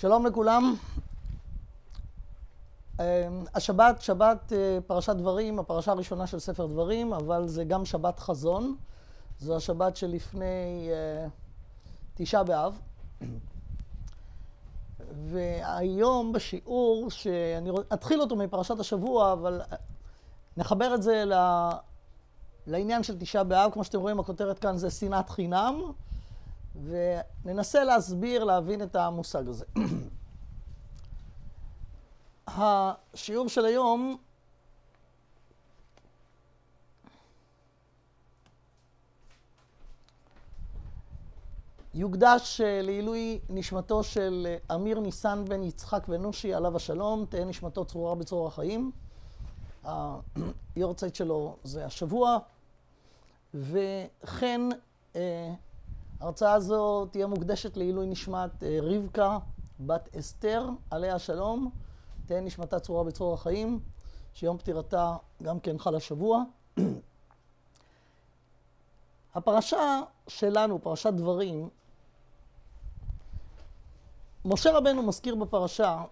שלום לכולם. השבת, שבת פרשת דברים, הפרשה הראשונה של ספר דברים, אבל זה גם שבת חזון. זו השבת שלפני תשעה באב. והיום בשיעור, שאני אתחיל אותו מפרשת השבוע, אבל נחבר את זה לעניין של תשעה באב. כמו שאתם רואים, הכותרת כאן זה שנאת חינם, וננסה להסביר, להבין את המושג הזה. השיעור של היום יוקדש לעילוי נשמתו של אמיר ניסן בן יצחק ונושי, עליו השלום, תהא נשמתו צרורה בצרור החיים. היורצייט שלו זה השבוע, וכן ההרצאה הזו תהיה מוקדשת לעילוי נשמת רבקה בת אסתר, עליה השלום, תהא נשמתה צרורה בצרור החיים, שיום פטירתה גם כן חל השבוע. הפרשה שלנו, פרשת דברים, משה רבנו מזכיר בפרשה,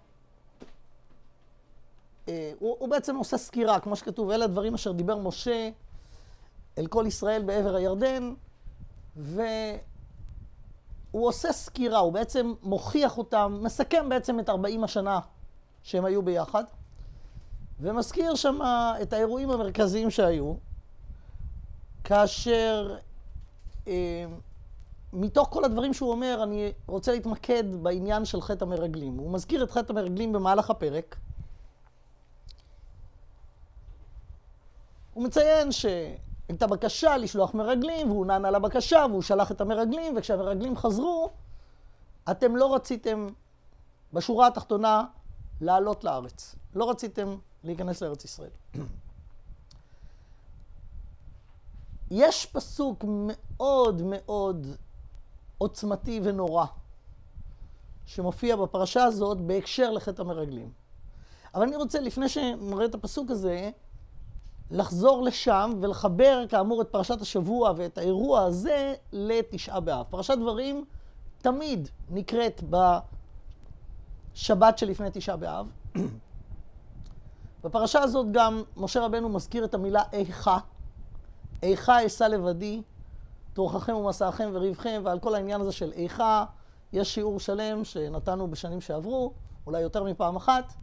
הוא בעצם עושה סקירה, כמו שכתוב, אלה הדברים אשר דיבר משה אל כל ישראל בעבר הירדן, והוא עושה סקירה, הוא בעצם מוכיח אותם, מסכם בעצם את 40 השנה שהם היו ביחד, ומזכיר שם את האירועים המרכזיים שהיו, כאשר מתוך כל הדברים שהוא אומר, אני רוצה להתמקד בעניין של חטא המרגלים. הוא מזכיר את חטא המרגלים במהלך הפרק. הוא מציין שהייתה בקשה לשלוח מרגלים, והוא נענה לבקשה, והוא שלח את המרגלים, וכשהמרגלים חזרו, אתם לא רציתם בשורה התחתונה לעלות לארץ. לא רציתם להיכנס לארץ ישראל. יש פסוק מאוד מאוד עוצמתי ונורא שמופיע בפרשה הזאת בהקשר לחטא המרגלים. אבל אני רוצה, לפני שנראה את הפסוק הזה, לחזור לשם ולחבר כאמור את פרשת השבוע ואת האירוע הזה לתשעה באב. פרשת דברים תמיד נקראת בשבת שלפני תשעה באב. בפרשה הזאת גם משה רבנו מזכיר את המילה איכה. איכה אשא לבדי, תורככם ומסעכם וריבכם, ועל כל העניין הזה של איכה יש שיעור שלם שנתנו בשנים שעברו, אולי יותר מפעם אחת.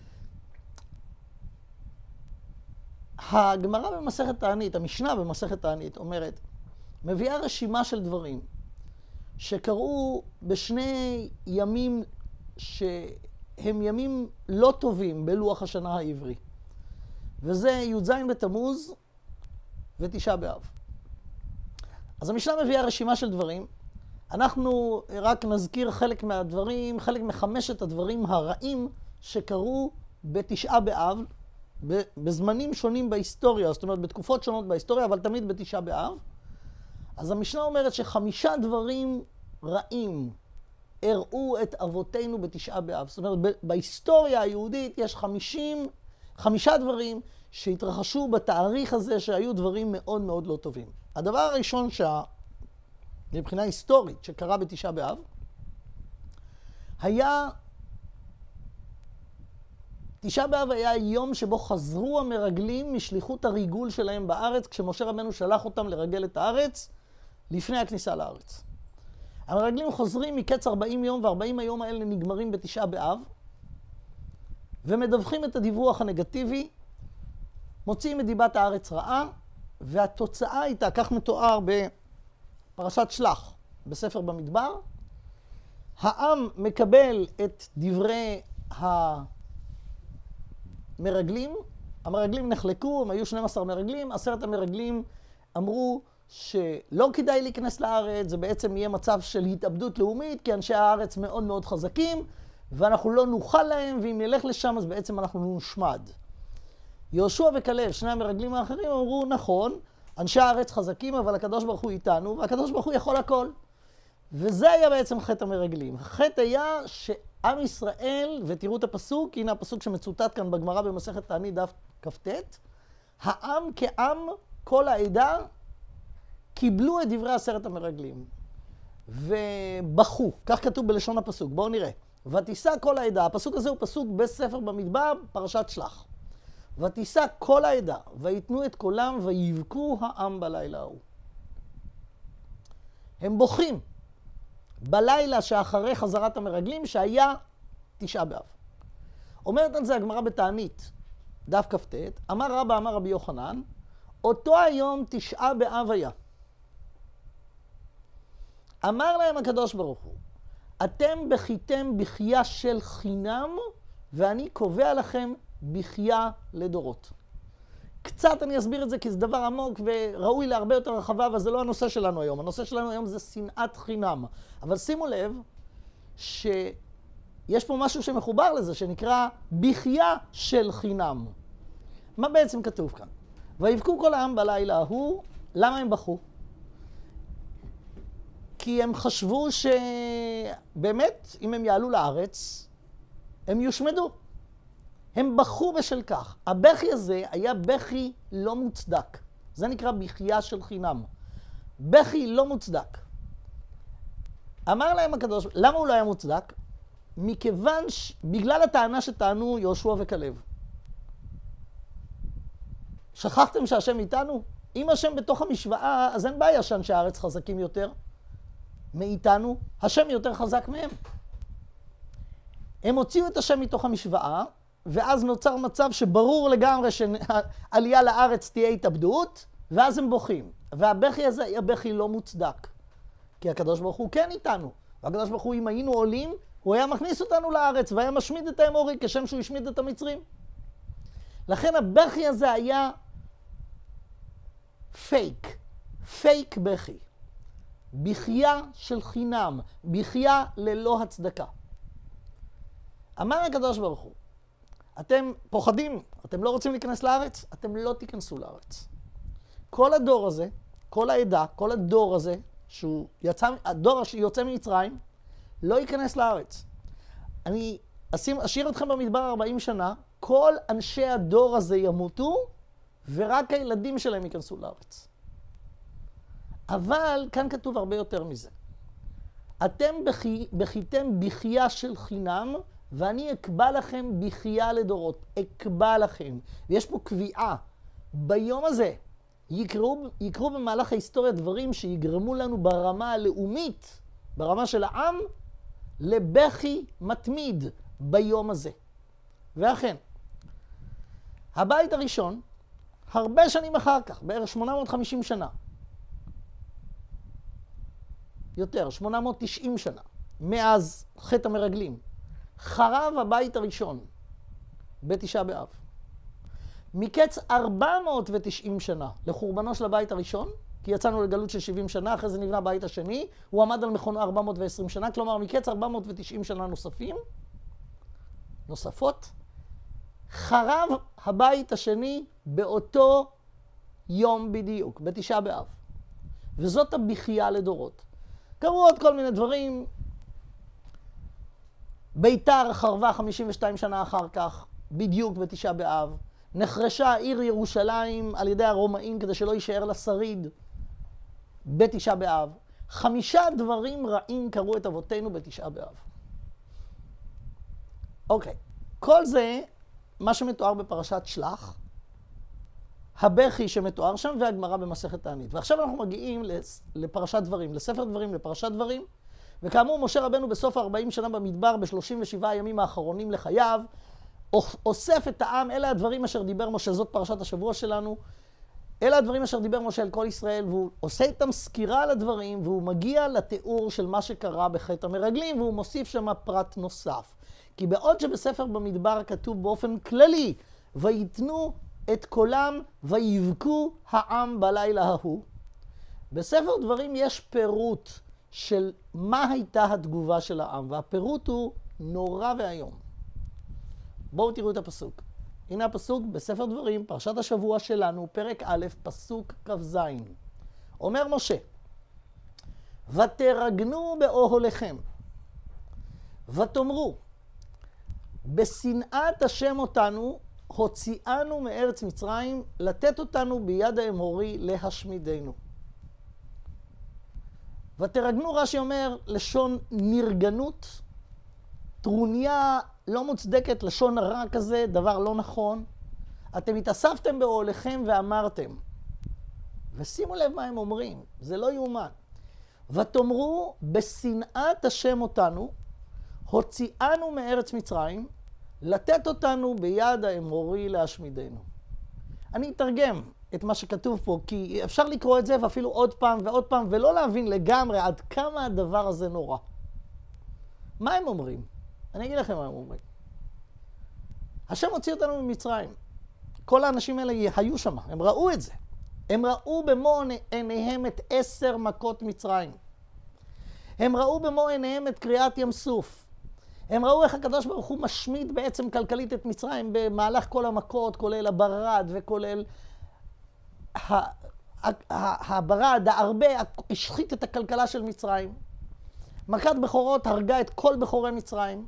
הגמרא במסכת תענית, המשנה במסכת תענית אומרת, מביאה רשימה של דברים שקרו בשני ימים שהם ימים לא טובים בלוח השנה העברי. וזה י"ז בתמוז ותשעה באב. אז המשנה מביאה רשימה של דברים. אנחנו רק נזכיר חלק מהדברים, חלק מחמשת הדברים הרעים שקרו בתשעה באב, בזמנים שונים בהיסטוריה, זאת אומרת בתקופות שונות בהיסטוריה, אבל תמיד בתשעה באב. אז המשנה אומרת ש5 דברים רעים הראו את אבותינו בתשעה באב. זאת אומרת, בהיסטוריה היהודית יש 5 דברים שהתרחשו בתאריך הזה שהיו דברים מאוד מאוד לא טובים. הדבר הראשון מבחינה היסטורית שקרה בתשעה באב, תשעה באב היה היום שבו חזרו המרגלים משליחות הריגול שלהם בארץ, כשמשה רבנו שלח אותם לרגל את הארץ לפני הכניסה לארץ. המרגלים חוזרים מקץ 40 יום, ו40 היום האלה נגמרים בתשעה באב, ומדווחים את הדיווח הנגטיבי, מוציאים את דיבת הארץ רעה, והתוצאה הייתה, כך מתואר בפרשת שלח, בספר במדבר, העם מקבל את דברי המרגלים, המרגלים נחלקו, הם היו 12 מרגלים, 10 המרגלים אמרו שלא כדאי להיכנס לארץ, זה בעצם יהיה מצב של התאבדות לאומית, כי אנשי הארץ מאוד מאוד חזקים, ואנחנו לא נוכל להם, ואם נלך לשם אז בעצם אנחנו נושמד. יהושע וכלב, שני המרגלים האחרים, אמרו, נכון, אנשי הארץ חזקים, אבל הקדוש ברוך הוא איתנו, והקדוש ברוך הוא יכול הכל. וזה היה בעצם חטא המרגלים. החטא היה שעם ישראל, ותראו את הפסוק, הנה הפסוק שמצוטט כאן בגמרא במסכת תענית דף כ"ט, העם כעם, כל העדה, קיבלו את דברי 10 המרגלים, ובכו, כך כתוב בלשון הפסוק, בואו נראה. ותישא כל העדה, הפסוק הזה הוא פסוק בספר במדבר, פרשת שלח. ותישא כל העדה, ויתנו את קולם, ויבכו העם בלילה ההוא. הם בוכים בלילה שאחרי חזרת המרגלים, שהיה תשעה באב. אומרת על זה הגמרא בתענית, דף כ"ט, אמר רבא אמר רבי יוחנן, אותו היום תשעה באב היה. אמר להם הקדוש ברוך הוא, אתם בכיתם בחייה של חינם, ואני קובע לכם בחייה לדורות. קצת אני אסביר את זה כי זה דבר עמוק וראוי להרבה יותר רחבה, אבל זה לא הנושא שלנו היום. הנושא שלנו היום זה שנאת חינם. אבל שימו לב שיש פה משהו שמחובר לזה, שנקרא בחייה של חינם. מה בעצם כתוב כאן? ויבכו כל העם בלילה ההוא, למה הם בכו? כי הם חשבו שבאמת, אם הם יעלו לארץ, הם יושמדו. הם בכו בשל כך. הבכי הזה היה בכי לא מוצדק. זה נקרא בחייה של חינם. בכי לא מוצדק. אמר להם הקדוש, למה הוא לא היה מוצדק? מכיוון בגלל הטענה שטענו יהושע וכלב. שכחתם שהשם איתנו? אם השם בתוך המשוואה, אז אין בעיה שאנשי הארץ חזקים יותר מאיתנו. השם יותר חזק מהם. הם הוציאו את השם מתוך המשוואה, ואז נוצר מצב שברור לגמרי שעלייה לארץ תהיה התאבדות, ואז הם בוכים. והבכי הזה היה בכי לא מוצדק. כי הקדוש ברוך הוא כן איתנו. והקדוש ברוך הוא, אם היינו עולים, הוא היה מכניס אותנו לארץ, והיה משמיד את האמורי כשם שהוא השמיד את המצרים. לכן הבכי הזה היה פייק. פייק בכי. בחייה של חינם. בחייה ללא הצדקה. אמר הקדוש ברוך הוא, אתם פוחדים, אתם לא רוצים להיכנס לארץ, אתם לא תיכנסו לארץ. כל הדור הזה, כל העדה, כל הדור הזה, הדור שיוצא ממצרים, לא ייכנס לארץ. אני אשאיר אתכם במדבר 40 שנה, כל אנשי הדור הזה ימותו, ורק הילדים שלהם ייכנסו לארץ. אבל כאן כתוב הרבה יותר מזה. אתם בכיתם בחייה של חינם, ואני אקבע לכם בחייה לדורות. אקבע לכם. ויש פה קביעה. ביום הזה יקרו במהלך ההיסטוריה דברים שיגרמו לנו ברמה הלאומית, ברמה של העם, לבכי מתמיד ביום הזה. ואכן, הבית הראשון, הרבה שנים אחר כך, בערך 850 שנה, יותר, 890 שנה, מאז חטא המרגלים, חרב הבית הראשון בתשעה באב. מקץ 490 שנה לחורבנו של הבית הראשון, כי יצאנו לגלות של 70 שנה, אחרי זה נבנה הבית השני, הוא עמד על מכונו 420 שנה, כלומר מקץ 490 שנה נוספות, חרב הבית השני באותו יום בדיוק, בתשעה באב. וזאת הבכייה לדורות. קראו עוד כל מיני דברים. ביתר חרבה 52 שנה אחר כך, בדיוק בתשעה באב. נחרשה העיר ירושלים על ידי הרומאים כדי שלא יישאר לה שריד בתשעה באב. 5 דברים רעים קראו את אבותינו בתשעה באב. אוקיי, כל זה מה שמתואר בפרשת שלח, הבכי שמתואר שם והגמרא במסכת תענית. ועכשיו אנחנו מגיעים לפרשת דברים, לספר דברים, לפרשת דברים. וכאמור, משה רבנו בסוף 40 שנה במדבר, ב-37 הימים האחרונים לחייו, אוסף את העם. אלה הדברים אשר דיבר משה, זאת פרשת השבוע שלנו. אלה הדברים אשר דיבר משה אל כל ישראל, והוא עושה איתם סקירה על הדברים, והוא מגיע לתיאור של מה שקרה בחטא המרגלים, והוא מוסיף שם פרט נוסף. כי בעוד שבספר במדבר כתוב באופן כללי, ויתנו את קולם ויבכו העם בלילה ההוא, בספר דברים יש פירוט של מה הייתה התגובה של העם, והפירוט הוא נורא ואיום. בואו תראו את הפסוק. הנה הפסוק בספר דברים, פרשת השבוע שלנו, פרק א', פסוק כ"ז. אומר משה, ותרגנו באוהליכם, ותאמרו, בשנאת השם אותנו, הוציאנו מארץ מצרים, לתת אותנו ביד האמורי להשמידנו. ותרגנו, רש"י אומר, לשון נרגנות, טרוניה לא מוצדקת, לשון הרע כזה, דבר לא נכון. אתם התאספתם באוהליכם ואמרתם, ושימו לב מה הם אומרים, זה לא יאומן. ותאמרו, בשנאת השם אותנו, הוציאנו מארץ מצרים, לתת אותנו ביד האמורי להשמידנו. אני אתרגם את מה שכתוב פה, כי אפשר לקרוא את זה ואפילו עוד פעם ועוד פעם, ולא להבין לגמרי עד כמה הדבר הזה נורא. מה הם אומרים? אני אגיד לכם מה הם אומרים. השם הוציא אותנו ממצרים. כל האנשים האלה היו שם, הם ראו את זה. הם ראו במו עיניהם את 10 מכות מצרים. הם ראו במו עיניהם את קריעת ים סוף. הם ראו איך הקדוש ברוך הוא משמיד בעצם כלכלית את מצרים במהלך כל המכות, כולל הברד וכולל הברד, ההרבה, השחית את הכלכלה של מצרים. מכת בכורות הרגה את כל בכורי מצרים.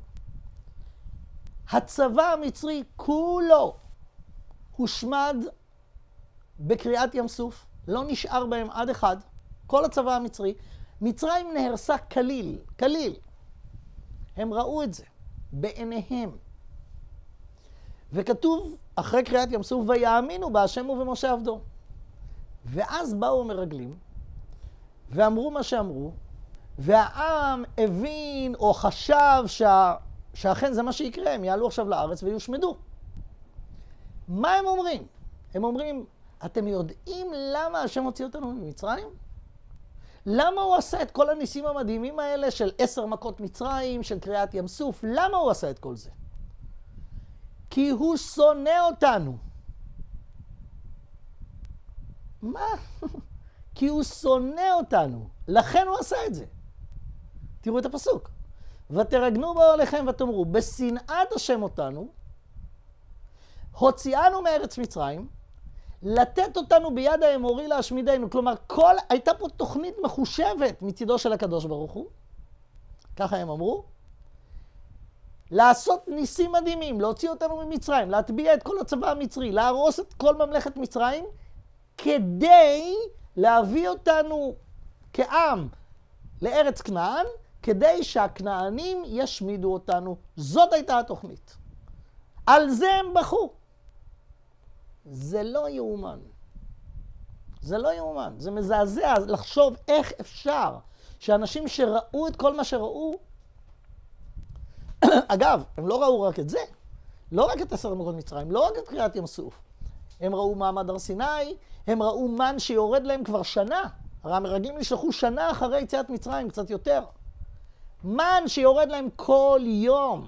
הצבא המצרי כולו הושמד בקריעת ים סוף, לא נשאר בהם עד אחד, כל הצבא המצרי. מצרים נהרסה כליל, כליל. הם ראו את זה בעיניהם. וכתוב אחרי קריעת ים סוף, ויאמינו בהשם ובמשה עבדו. ואז באו המרגלים ואמרו מה שאמרו, והעם הבין או חשב שאכן זה מה שיקרה, הם יעלו עכשיו לארץ ויושמדו. מה הם אומרים? הם אומרים, אתם יודעים למה השם הוציא אותנו ממצרים? למה הוא עשה את כל הניסים המדהימים האלה של 10 מכות מצרים, של קריעת ים סוף? למה הוא עשה את כל זה? כי הוא שונא אותנו. מה? כי הוא שונא אותנו. לכן הוא עשה את זה. תראו את הפסוק. ותרגנו באוהליכם ותאמרו, בשנאת השם אותנו, הוציאנו מארץ מצרים, לתת אותנו ביד האמורי להשמידנו. כלומר, הייתה פה תוכנית מחושבת מצידו של הקדוש ברוך הוא. ככה הם אמרו. לעשות ניסים מדהימים, להוציא אותנו ממצרים, להטביע את כל הצבא המצרי, להרוס את כל ממלכת מצרים, כדי להביא אותנו כעם לארץ כנען, כדי שהכנענים ישמידו אותנו. זאת הייתה התוכנית. על זה הם בחו. זה לא יאומן. זה לא יאומן. זה מזעזע לחשוב איך אפשר שאנשים שראו את כל מה שראו, אגב, הם לא ראו רק את זה. לא רק את 10 מכות מצרים, לא רק את קריעת ים סוף. הם ראו מעמד הר סיני, הם ראו מן שיורד להם כבר שנה. הרי המרגלים נשלחו שנה אחרי יציאת מצרים, קצת יותר. מן שיורד להם כל יום.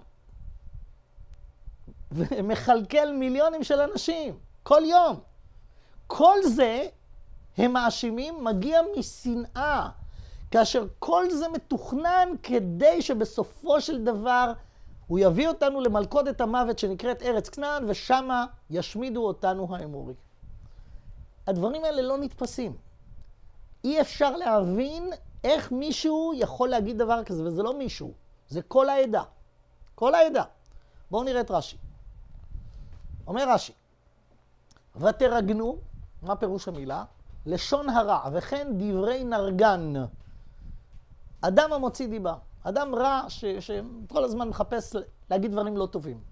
ומחלקל מיליונים של אנשים. כל יום. כל זה, הם מאשימים, מגיע משנאה. כאשר כל זה מתוכנן כדי שבסופו של דבר הוא יביא אותנו למלכודת המוות שנקראת ארץ כנען, ושמה ישמידו אותנו האמורי. הדברים האלה לא נתפסים. אי אפשר להבין איך מישהו יכול להגיד דבר כזה, וזה לא מישהו, זה כל העדה. כל העדה. בואו נראה את רש"י. אומר רש"י, ותרגנו, מה פירוש המילה? לשון הרע, וכן דברי נרגן. אדם המוציא דיבה. אדם רע שכל הזמן מחפש להגיד דברים לא טובים.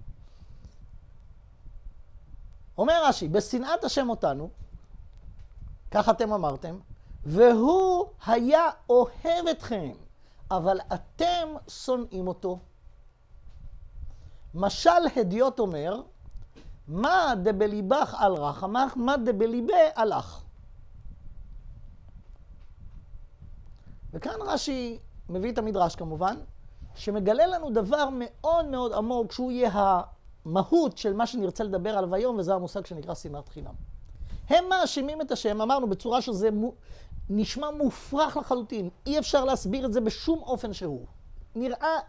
אומר רש"י, בשנאת השם אותנו, כך אתם אמרתם, והוא היה אוהב אתכם, אבל אתם שונאים אותו. משל הדיוט אומר, מה דבליבך על רחמך, מה דבליבה עלך. וכאן רש"י מביא את המדרש כמובן, שמגלה לנו דבר מאוד מאוד עמוק, שהוא יהיה המהות של מה שנרצה לדבר עליו היום, וזה המושג שנקרא שנאת חינם. הם מאשימים את השם, אמרנו בצורה שזה נשמע מופרך לחלוטין, אי אפשר להסביר את זה בשום אופן שהוא. נראה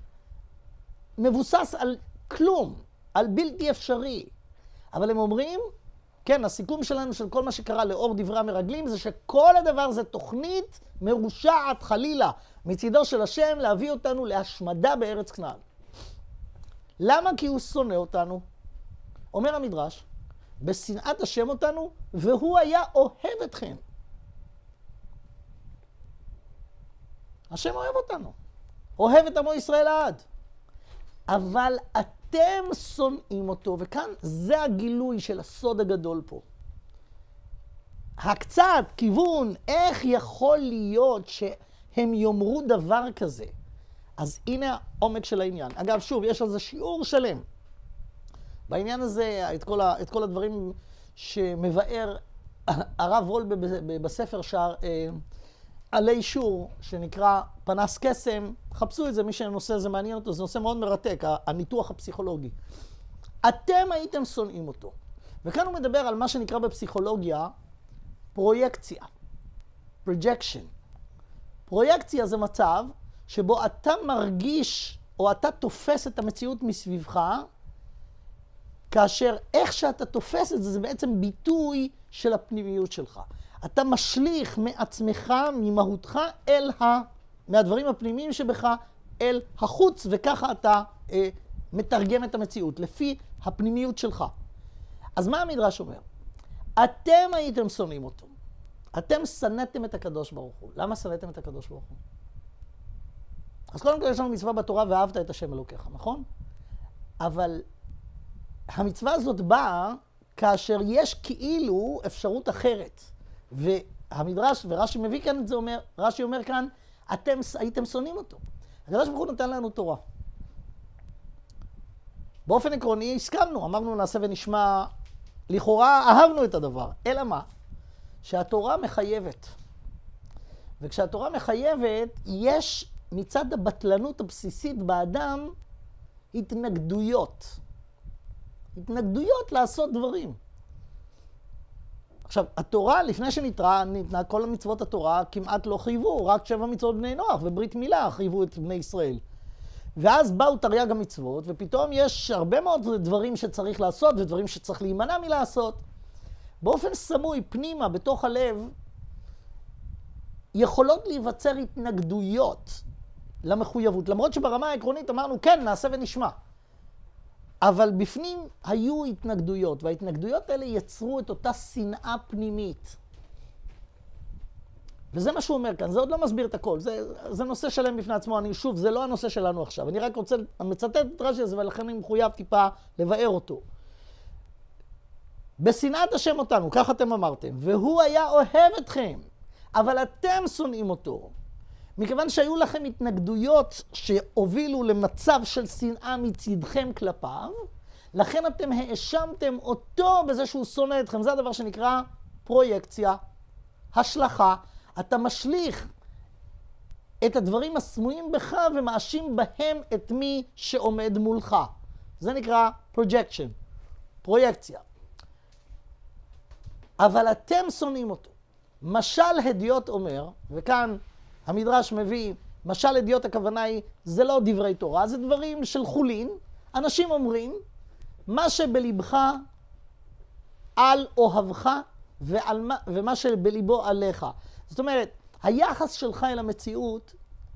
מבוסס על כלום, על בלתי אפשרי. אבל הם אומרים, כן, הסיכום שלנו של כל מה שקרה לאור דברי המרגלים, זה שכל הדבר זה תוכנית מרושעת חלילה מצידו של השם להביא אותנו להשמדה בארץ כנען. למה? כי הוא שונא אותנו. אומר המדרש, בשנאת השם אותנו, והוא היה אוהב אתכם. השם אוהב אותנו. אוהב את עמו ישראל לעד. אבל אתם שונאים אותו, וכאן זה הגילוי של הסוד הגדול פה. הקצת כיוון, איך יכול להיות שהם יאמרו דבר כזה? אז הנה העומק של העניין. אגב, שוב, יש על זה שיעור שלם. בעניין הזה, את כל הדברים שמבאר הרב וולבה בספר עלי שור, שנקרא פנס קסם, חפשו את זה, מי שנושא הזה מעניין אותו, זה נושא מאוד מרתק, הניתוח הפסיכולוגי. אתם הייתם שונאים אותו. וכאן הוא מדבר על מה שנקרא בפסיכולוגיה פרויקציה, projection. פרויקציה זה מצב שבו אתה מרגיש או אתה תופס את המציאות מסביבך, כאשר איך שאתה תופס את זה, זה בעצם ביטוי של הפנימיות שלך. אתה משליך מעצמך, ממהותך, מהדברים הפנימיים שבך, אל החוץ, וככה אתה מתרגם את המציאות, לפי הפנימיות שלך. אז מה המדרש אומר? אתם הייתם שונאים אותו. אתם שנאתם את הקדוש ברוך הוא. למה שנאתם את הקדוש ברוך הוא? אז קודם כל יש לנו מצווה בתורה, ואהבת את השם אלוקיך, נכון? אבל המצווה הזאת באה כאשר יש כאילו אפשרות אחרת. והמדרש, ורש"י מביא כאן את זה, רש"י אומר כאן, אתם הייתם שונאים אותו. הקדוש ברוך הוא נתן לנו תורה. באופן עקרוני הסכמנו, אמרנו נעשה ונשמע, לכאורה אהבנו את הדבר. אלא מה? שהתורה מחייבת. וכשהתורה מחייבת, יש מצד הבטלנות הבסיסית באדם התנגדויות. התנגדויות לעשות דברים. עכשיו, התורה, לפני ניתנה כל המצוות התורה, כמעט לא חייבו, רק 7 מצוות בני נוח וברית מילה חייבו את בני ישראל. ואז באו תרי"ג המצוות, ופתאום יש הרבה מאוד דברים שצריך לעשות, ודברים שצריך להימנע מלעשות. באופן סמוי, פנימה, בתוך הלב, יכולות להיווצר התנגדויות למחויבות. למרות שברמה העקרונית אמרנו, כן, נעשה ונשמע. אבל בפנים היו התנגדויות, וההתנגדויות האלה יצרו את אותה שנאה פנימית. וזה מה שהוא אומר כאן, זה עוד לא מסביר את הכל, זה נושא שלם בפני עצמו, שוב, זה לא הנושא שלנו עכשיו, אני רק רוצה, מצטט את רש"י הזה, ולכן אני מחויב טיפה לבאר אותו. בשנאת השם אותנו, כך אתם אמרתם, והוא היה אוהב אתכם, אבל אתם שונאים אותו. מכיוון שהיו לכם התנגדויות שהובילו למצב של שנאה מצדכם כלפיו, לכן אתם האשמתם אותו בזה שהוא שונא אתכם. זה הדבר שנקרא פרויקציה, השלכה. אתה משליך את הדברים הסמויים בך ומאשים בהם את מי שעומד מולך. זה נקרא projection, פרויקציה. אבל אתם שונאים אותו. משל הדיוט אומר, וכאן המדרש מביא, משל הדיוט הכוונה היא, זה לא דברי תורה, זה דברים של חולין. אנשים אומרים, מה שבלבך על אוהבך ומה שבליבו עליך. זאת אומרת, היחס שלך אל המציאות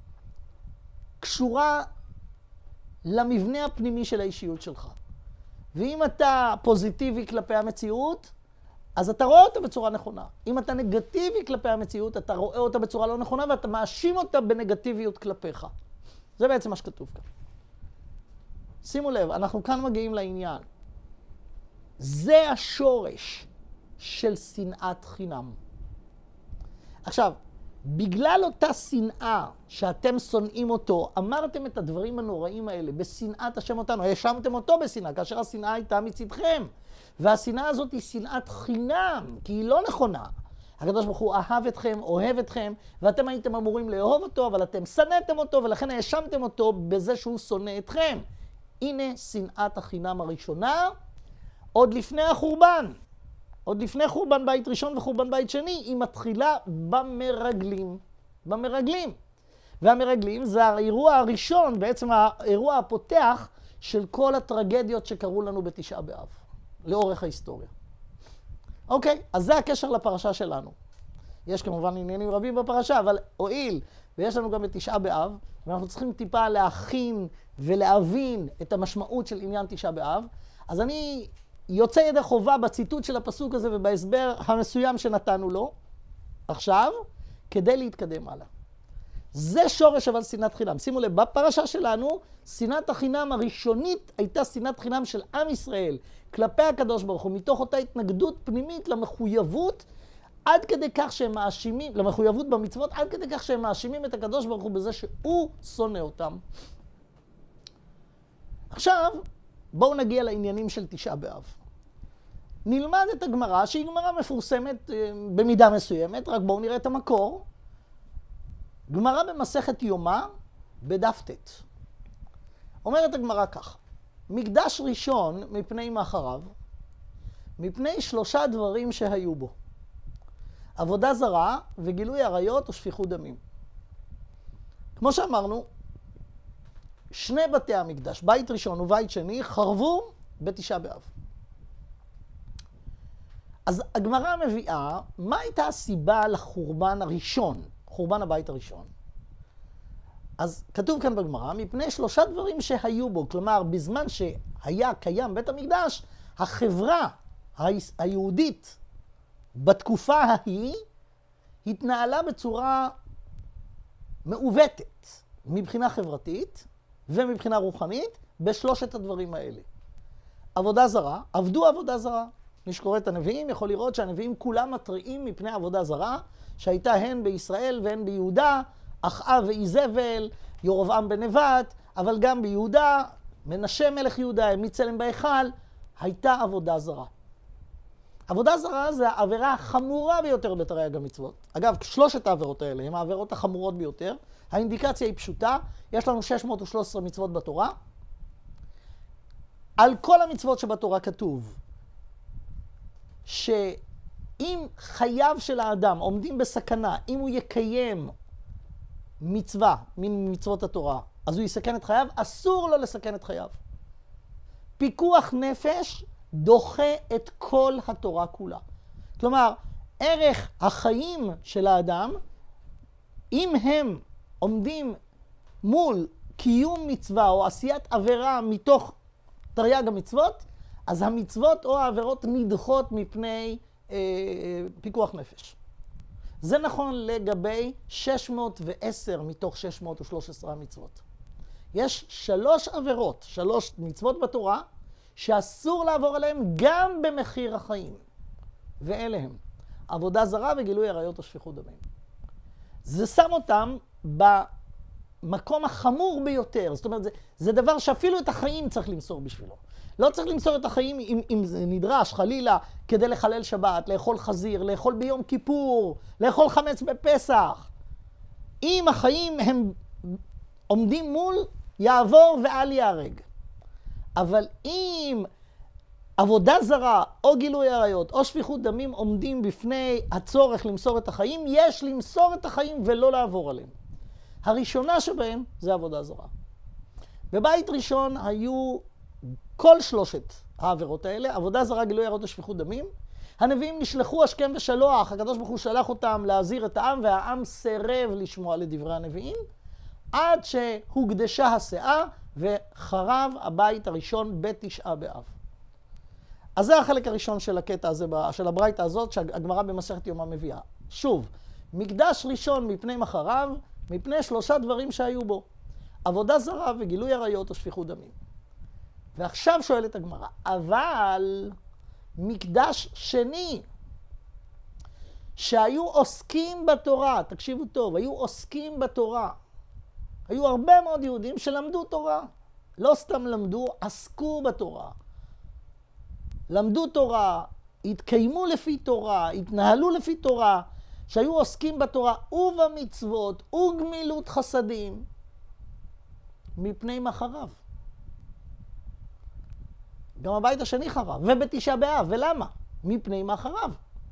קשורה למבנה הפנימי של האישיות שלך. ואם אתה פוזיטיבי כלפי המציאות, אז אתה רואה אותה בצורה נכונה. אם אתה נגטיבי כלפי המציאות, אתה רואה אותה בצורה לא נכונה, ואתה מאשים אותה בנגטיביות כלפיך. זה בעצם מה שכתוב כאן. שימו לב, אנחנו כאן מגיעים לעניין. זה השורש של שנאת חינם. עכשיו, בגלל אותה שנאה שאתם שונאים אותו, אמרתם את הדברים הנוראים האלה בשנאת השם אותנו, האשמתם אותו בשנאה, כאשר השנאה הייתה מצדכם. והשנאה הזאת היא שנאת חינם, כי היא לא נכונה. הקדוש ברוך הוא אהב אתכם, אוהב אתכם, ואתם הייתם אמורים לאהוב אותו, אבל אתם שנאתם אותו, ולכן האשמתם אותו בזה שהוא שונא אתכם. הנה שנאת החינם הראשונה, עוד לפני החורבן. עוד לפני חורבן בית ראשון וחורבן בית שני, היא מתחילה במרגלים. במרגלים. והמרגלים זה האירוע הראשון, בעצם האירוע הפותח של כל הטרגדיות שקרו לנו בתשעה באב, לאורך ההיסטוריה. אוקיי, אז זה הקשר לפרשה שלנו. יש כמובן עניינים רבים בפרשה, אבל הועיל, ויש לנו גם את תשעה באב, ואנחנו צריכים טיפה להכין ולהבין את המשמעות של עניין תשעה באב. אז אני יוצא ידי חובה בציטוט של הפסוק הזה ובהסבר המסוים שנתנו לו, עכשיו, כדי להתקדם הלאה. זה שורש אבל שנאת חינם. שימו לב, בפרשה שלנו, שנאת החינם הראשונית הייתה שנאת חינם של עם ישראל כלפי הקדוש ברוך הוא, מתוך אותה התנגדות פנימית למחויבות, עד כדי כך שהם מאשימים, למחויבות במצוות, עד כדי כך שהם מאשימים את הקדוש ברוך הוא בזה שהוא שונא אותם. עכשיו, בואו נגיע לעניינים של תשעה באב. נלמד את הגמרא, שהיא גמרא מפורסמת במידה מסוימת, רק בואו נראה את המקור. גמרא במסכת יומא, בדף ט'. אומרת הגמרא כך: מקדש ראשון מפני מאחריו, מפני 3 דברים שהיו בו: עבודה זרה וגילוי עריות ושפיכות דמים. כמו שאמרנו, 2 בתי המקדש, בית ראשון ובית שני, חרבו בתשעה באב. אז הגמרא מביאה, מה הייתה הסיבה לחורבן הראשון, חורבן הבית הראשון? אז כתוב כאן בגמרא, מפני 3 דברים שהיו בו, כלומר, בזמן שהיה קיים בית המקדש, החברה היהודית בתקופה ההיא התנהלה בצורה מעוותת מבחינה חברתית ומבחינה רוחנית ב3 הדברים האלה. עבודה זרה, עבדו עבודה זרה. מי שקורא את הנביאים יכול לראות שהנביאים כולם מתריעים מפני עבודה זרה, שהייתה הן בישראל והן ביהודה, אחאב ואיזבל, ירבעם בן נבט, אבל גם ביהודה, מנשה מלך יהודה, מצלם בהיכל, הייתה עבודה זרה. עבודה זרה זה העבירה החמורה ביותר בתרי"ג המצוות. אגב, 3 העבירות האלה הן העבירות החמורות ביותר. האינדיקציה היא פשוטה, יש לנו 613 מצוות בתורה. על כל המצוות שבתורה כתוב שאם חייו של האדם עומדים בסכנה, אם הוא יקיים מצווה ממצוות התורה, אז הוא יסכן את חייו, אסור לו לסכן את חייו. פיקוח נפש דוחה את כל התורה כולה. כלומר, ערך החיים של האדם, אם הם עומדים מול קיום מצווה או עשיית עבירה מתוך תרי"ג המצוות, אז המצוות או העבירות נדחות מפני פיקוח נפש. זה נכון לגבי 610 מתוך 613 המצוות. יש 3 עבירות, 3 מצוות בתורה, שאסור לעבור עליהם גם במחיר החיים. ואלה הם: עבודה זרה וגילוי עריות ושפיכות דמים. זה שם אותם במקום החמור ביותר. זאת אומרת, זה דבר שאפילו את החיים צריך למסור בשבילו. לא צריך למסור את החיים אם זה נדרש, חלילה, כדי לחלל שבת, לאכול חזיר, לאכול ביום כיפור, לאכול חמץ בפסח. אם החיים הם עומדים מול, יעבור ואל יהרג. אבל אם עבודה זרה או גילוי עריות או שפיכות דמים עומדים בפני הצורך למסור את החיים, יש למסור את החיים ולא לעבור עליהם. הראשונה שבהם זה עבודה זרה. בבית ראשון היו כל 3 העבירות האלה, עבודה זרה, גילוי עריות ושפיכות דמים. הנביאים נשלחו השכם ושלוח, הקדוש ברוך הוא שלח אותם להזהיר את העם, והעם סירב לשמוע לדברי הנביאים, עד שהוקדשה הסאה וחרב הבית הראשון בתשעה באב. אז זה החלק הראשון של הקטע הזה, של הברייתא הזאת, שהגמרא במסכת יומא מביאה. שוב, מקדש ראשון מפני מחריו, מפני 3 דברים שהיו בו: עבודה זרה וגילוי עריות ושפיכות דמים. ועכשיו שואלת הגמרא, אבל מקדש שני, שהיו עוסקים בתורה, תקשיבו טוב, היו עוסקים בתורה. היו הרבה מאוד יהודים שלמדו תורה. לא סתם למדו, עסקו בתורה. למדו תורה, התקיימו לפי תורה, התנהלו לפי תורה, שהיו עוסקים בתורה ובמצוות וגמילות חסדים מפני מחריו. גם הבית השני חרב, ובתשעה באב. ולמה? מפני מחריו.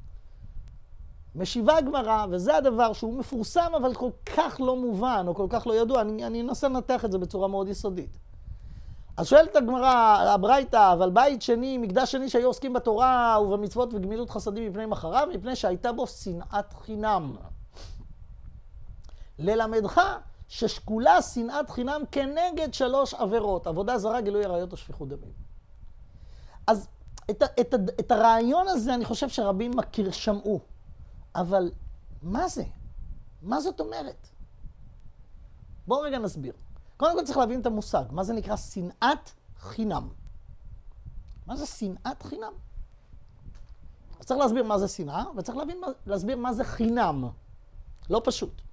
משיבה הגמרא, וזה הדבר שהוא מפורסם אבל כל כך לא מובן או כל כך לא ידוע, אני אנסה לנתח את זה בצורה מאוד יסודית. אז שואלת הגמרא, הברייתא, אבל בית שני, מקדש שני שהיו עוסקים בתורה ובמצוות וגמילות חסדים מפני מחריו, מפני שהייתה בו שנאת חינם. ללמדך ששקולה שנאת חינם כנגד 3 עבירות: עבודה זרה, גילוי עריות ושפיכות דמים. אז את הרעיון הזה אני חושב שרבים שמעו. אבל מה זה? מה זאת אומרת? בואו רגע נסביר. קודם כל צריך להבין את המושג. מה זה נקרא שנאת חינם? מה זה שנאת חינם? אז צריך להסביר מה זה שנאה, וצריך להסביר מה זה חינם. לא פשוט.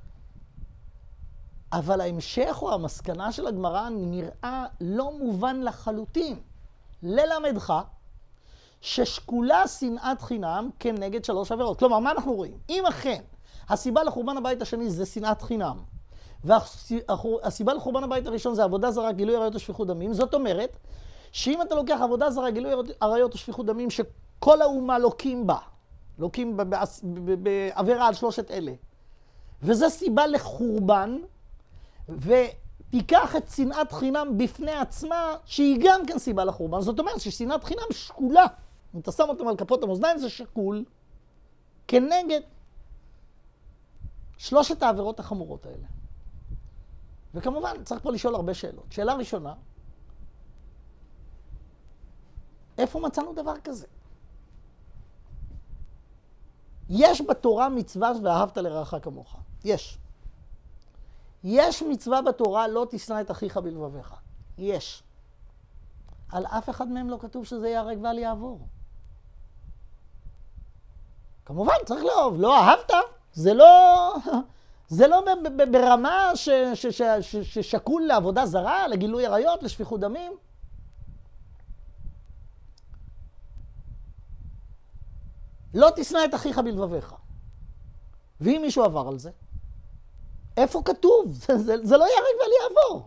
אבל ההמשך או המסקנה של הגמרא נראה לא מובן לחלוטין. ללמדך ששקולה שנאת חינם כנגד 3 עבירות. כלומר, מה אנחנו רואים? אם אכן הסיבה לחורבן הבית השני זה שנאת חינם, והסיבה לחורבן הבית הראשון זה עבודה זרה, גילוי עריות ושפיכות דמים, זאת אומרת שאם אתה לוקח עבודה זרה, גילוי עריות ושפיכות דמים, שכל האומה לוקים בעבירה על 3 אלה, וזה סיבה לחורבן, ותיקח את שנאת חינם בפני עצמה, שהיא גם כן סיבה לחורבן. זאת אומרת ששנאת חינם שקולה. אם אתה שם אותם על כפות המאזניים, זה שקול כנגד 3 העבירות החמורות האלה. וכמובן, צריך פה לשאול הרבה שאלות. שאלה ראשונה, איפה מצאנו דבר כזה? יש בתורה מצווה ואהבת לרעך כמוך. יש. יש מצווה בתורה, לא תשנא את אחיך בלבביך. יש. על אף אחד מהם לא כתוב שזה ייהרג ואל יעבור. כמובן, צריך לאהוב. לא אהבת, זה לא ברמה ששקול לעבודה זרה, לגילוי עריות, לשפיכות דמים. לא תשנא את אחיך בלבביך. ואם מישהו עבר על זה, איפה כתוב? זה לא ייהרג ואל יעבור.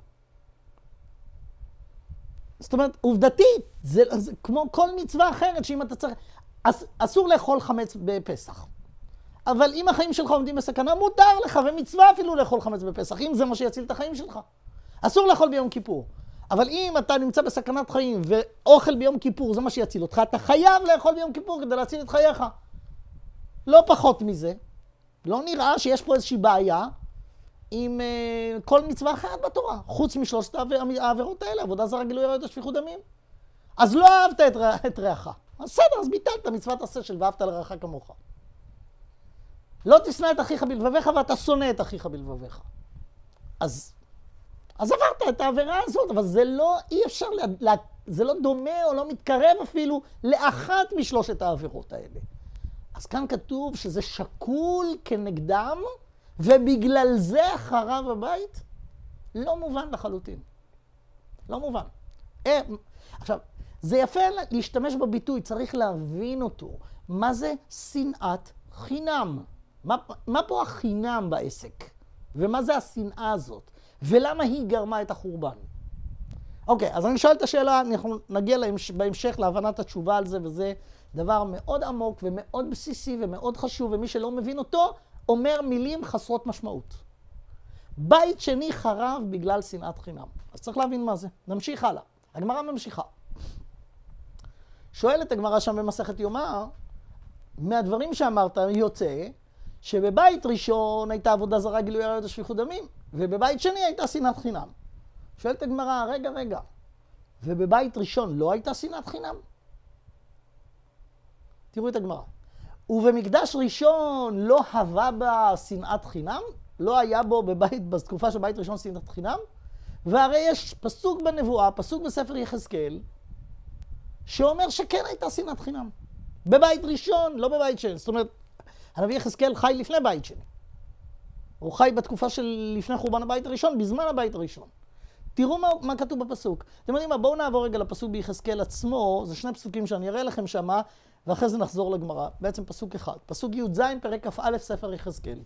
זאת אומרת, עובדתית, זה כמו כל מצווה אחרת שאם אתה צריך... אסור לאכול חמץ בפסח. אבל אם החיים שלך עומדים בסכנה, מותר לך, ומצווה אפילו לאכול חמץ בפסח, אם זה מה שיציל את החיים שלך. אסור לאכול ביום כיפור. אבל אם אתה נמצא בסכנת חיים, ואוכל ביום כיפור זה מה שיציל אותך, אתה חייב לאכול ביום כיפור כדי להציל את חייך. לא פחות מזה. לא נראה שיש פה איזושהי בעיה עם כל מצווה אחרת בתורה, חוץ מ3 העבירות האלה, עבודה זרה, גילוי עריות ושפיכות דמים. אז לא אהבת את רעך. אז בסדר, אז ביטלת מצוות עשה של ואהבת לרעך כמוך. לא תשנא את אחיך בלבביך ואתה שונא את אחיך בלבביך. אז עברת את העבירה הזאת, אבל זה לא, אי אפשר, זה לא דומה או לא מתקרב אפילו לאחת מ3 העבירות האלה. אז כאן כתוב שזה שקול כנגדם, ובגלל זה חרב הבית, לא מובן לחלוטין. לא מובן. עכשיו, זה יפה להשתמש בביטוי, צריך להבין אותו. מה זה שנאת חינם? מה פה החינם בעסק? ומה זה השנאה הזאת? ולמה היא גרמה את החורבן? אוקיי, אז אני שואל את השאלה, אנחנו נגיע בהמשך להבנת התשובה על זה, וזה דבר מאוד עמוק ומאוד בסיסי ומאוד חשוב, ומי שלא מבין אותו, אומר מילים חסרות משמעות. בית שני חרב בגלל שנאת חינם. אז צריך להבין מה זה. נמשיך הלאה. הגמרא ממשיכה. שואלת הגמרא שם במסכת יומא, מהדברים שאמרת יוצא, שבבית ראשון הייתה עבודה זרה, גילוי עריות ושפיכות דמים, ובבית שני הייתה שנאת חינם. שואלת הגמרא, רגע, ובבית ראשון לא הייתה שנאת חינם? תראו את הגמרא. ובמקדש ראשון לא הווה בה שנאת חינם? לא היה בו בתקופה של בית ראשון שנאת חינם? והרי יש פסוק בנבואה, פסוק בספר יחזקאל, שאומר שכן הייתה שנאת חינם. בבית ראשון, לא בבית שני. זאת אומרת, הנביא יחזקאל חי לפני בית שני. הוא חי בתקופה של לפני חורבן הבית הראשון, בזמן הבית הראשון. תראו מה כתוב בפסוק. אתם יודעים מה? בואו נעבור רגע לפסוק ביחזקאל עצמו. זה 2 פסוקים שאני אראה לכם שמה, ואחרי זה נחזור לגמרא. בעצם פסוק אחד. פסוק י"ז, פרק כ"א, ספר יחזקאל.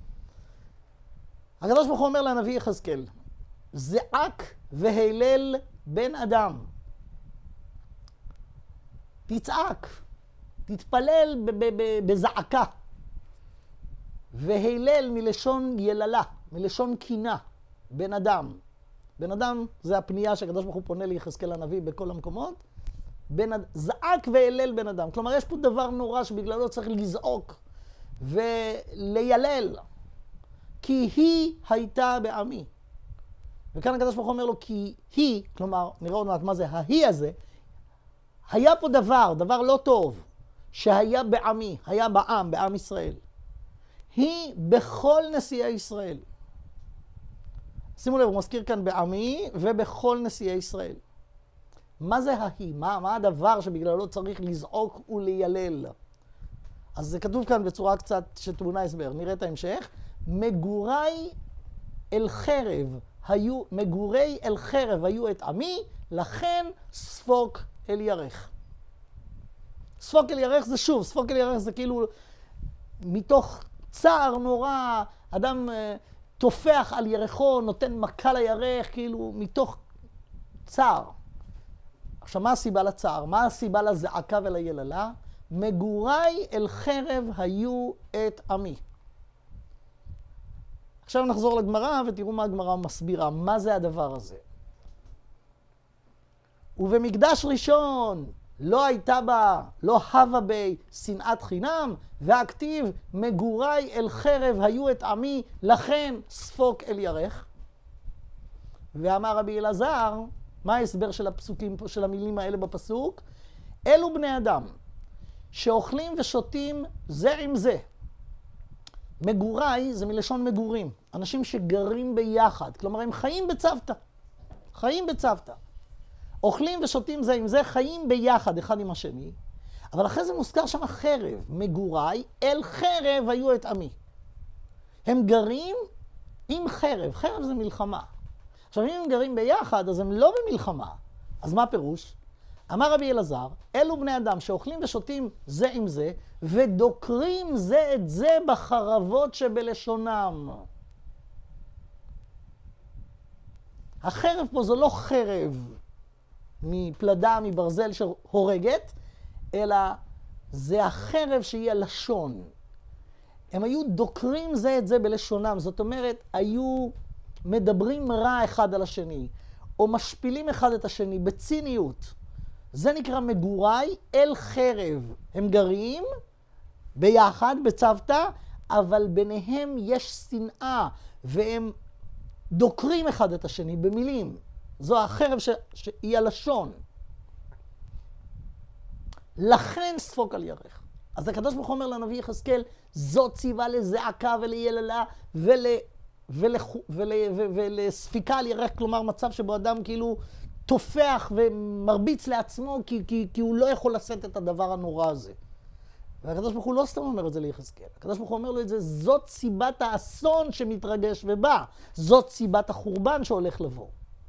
הקדוש ברוך הוא אומר לנביא יחזקאל, זעק והילל בן אדם. תצעק, תתפלל בזעקה. והילל מלשון יללה, מלשון קינה, בן אדם. בן אדם זה הפנייה שהקדוש ברוך הוא פונה ליחזקאל הנביא בכל המקומות. זעק והילל בן אדם. כלומר, יש פה דבר נורא שבגללו צריך לזעוק וליילל. כי היא הייתה בעמי. וכאן הקדוש ברוך הוא אומר לו, כי היא, כלומר, נראה עוד מעט מה זה ההיא הזה, היה פה דבר לא טוב, שהיה בעמי, היה בעם ישראל. היא בכל נשיאי ישראל. שימו לב, הוא מזכיר כאן בעמי ובכל נשיאי ישראל. מה זה ההיא? מה הדבר שבגללו צריך לזעוק וליילל? אז זה כתוב כאן בצורה קצת שטעונה הסבר. נראה את ההמשך. מגורי אל חרב היו את עמי, לכן ספוק אל ירך. ספוק אל ירך זה שוב, ספוק אל ירך זה כאילו מתוך צער נורא, אדם תופח על ירחו, נותן מכה לירך, כאילו מתוך צער. עכשיו, מה הסיבה לצער? מה הסיבה לזעקה וליללה? מגורי אל חרב היו את עמי. עכשיו נחזור לגמרא ותראו מה הגמרא מסבירה. מה זה הדבר הזה? ובמקדש ראשון לא הווה בי שנאת חינם, והכתיב מגורי אל חרב היו את עמי, לכן ספוק אל ירך. ואמר רבי אלעזר, מה ההסבר של הפסוקים, של המילים האלה בפסוק? אלו בני אדם שאוכלים ושותים זה עם זה. מגורי זה מלשון מגורים, אנשים שגרים ביחד, כלומר הם חיים בצוותא, חיים בצוותא. אוכלים ושותים זה עם זה, חיים ביחד אחד עם השני, אבל אחרי זה מוזכר שם חרב, מגורי אל חרב היו את עמי. הם גרים עם חרב, חרב זה מלחמה. עכשיו אם הם גרים ביחד אז הם לא במלחמה, אז מה הפירוש? אמר רבי אלעזר, אלו בני אדם שאוכלים ושותים זה עם זה, ודוקרים זה את זה בחרבות שבלשונם. החרב פה זו לא חרב מפלדה, מברזל שהורגת, אלא זה החרב שהיא הלשון. הם היו דוקרים זה את זה בלשונם, זאת אומרת, היו מדברים רע אחד על השני, או משפילים אחד את השני בציניות. זה נקרא מגורי אל חרב. הם גרים ביחד, בצוותא, אבל ביניהם יש שנאה, והם דוקרים אחד את השני במילים. זו החרב שהיא הלשון. לכן ספוק על ירך. אז הקדוש ברוך הוא אומר לנביא יחזקאל, זאת ציווה לזעקה וליללה ולספיקה על ירך, כלומר מצב שבו אדם כאילו תופח ומרביץ לעצמו כי הוא לא יכול לשאת את הדבר הנורא הזה. והקדוש ברוך הוא לא סתם אומר את זה ליחזקאל. הקדוש ברוך הוא אומר לו את זה, זאת סיבת האסון שמתרגש ובא. זאת סיבת החורבן שהולך לבוא.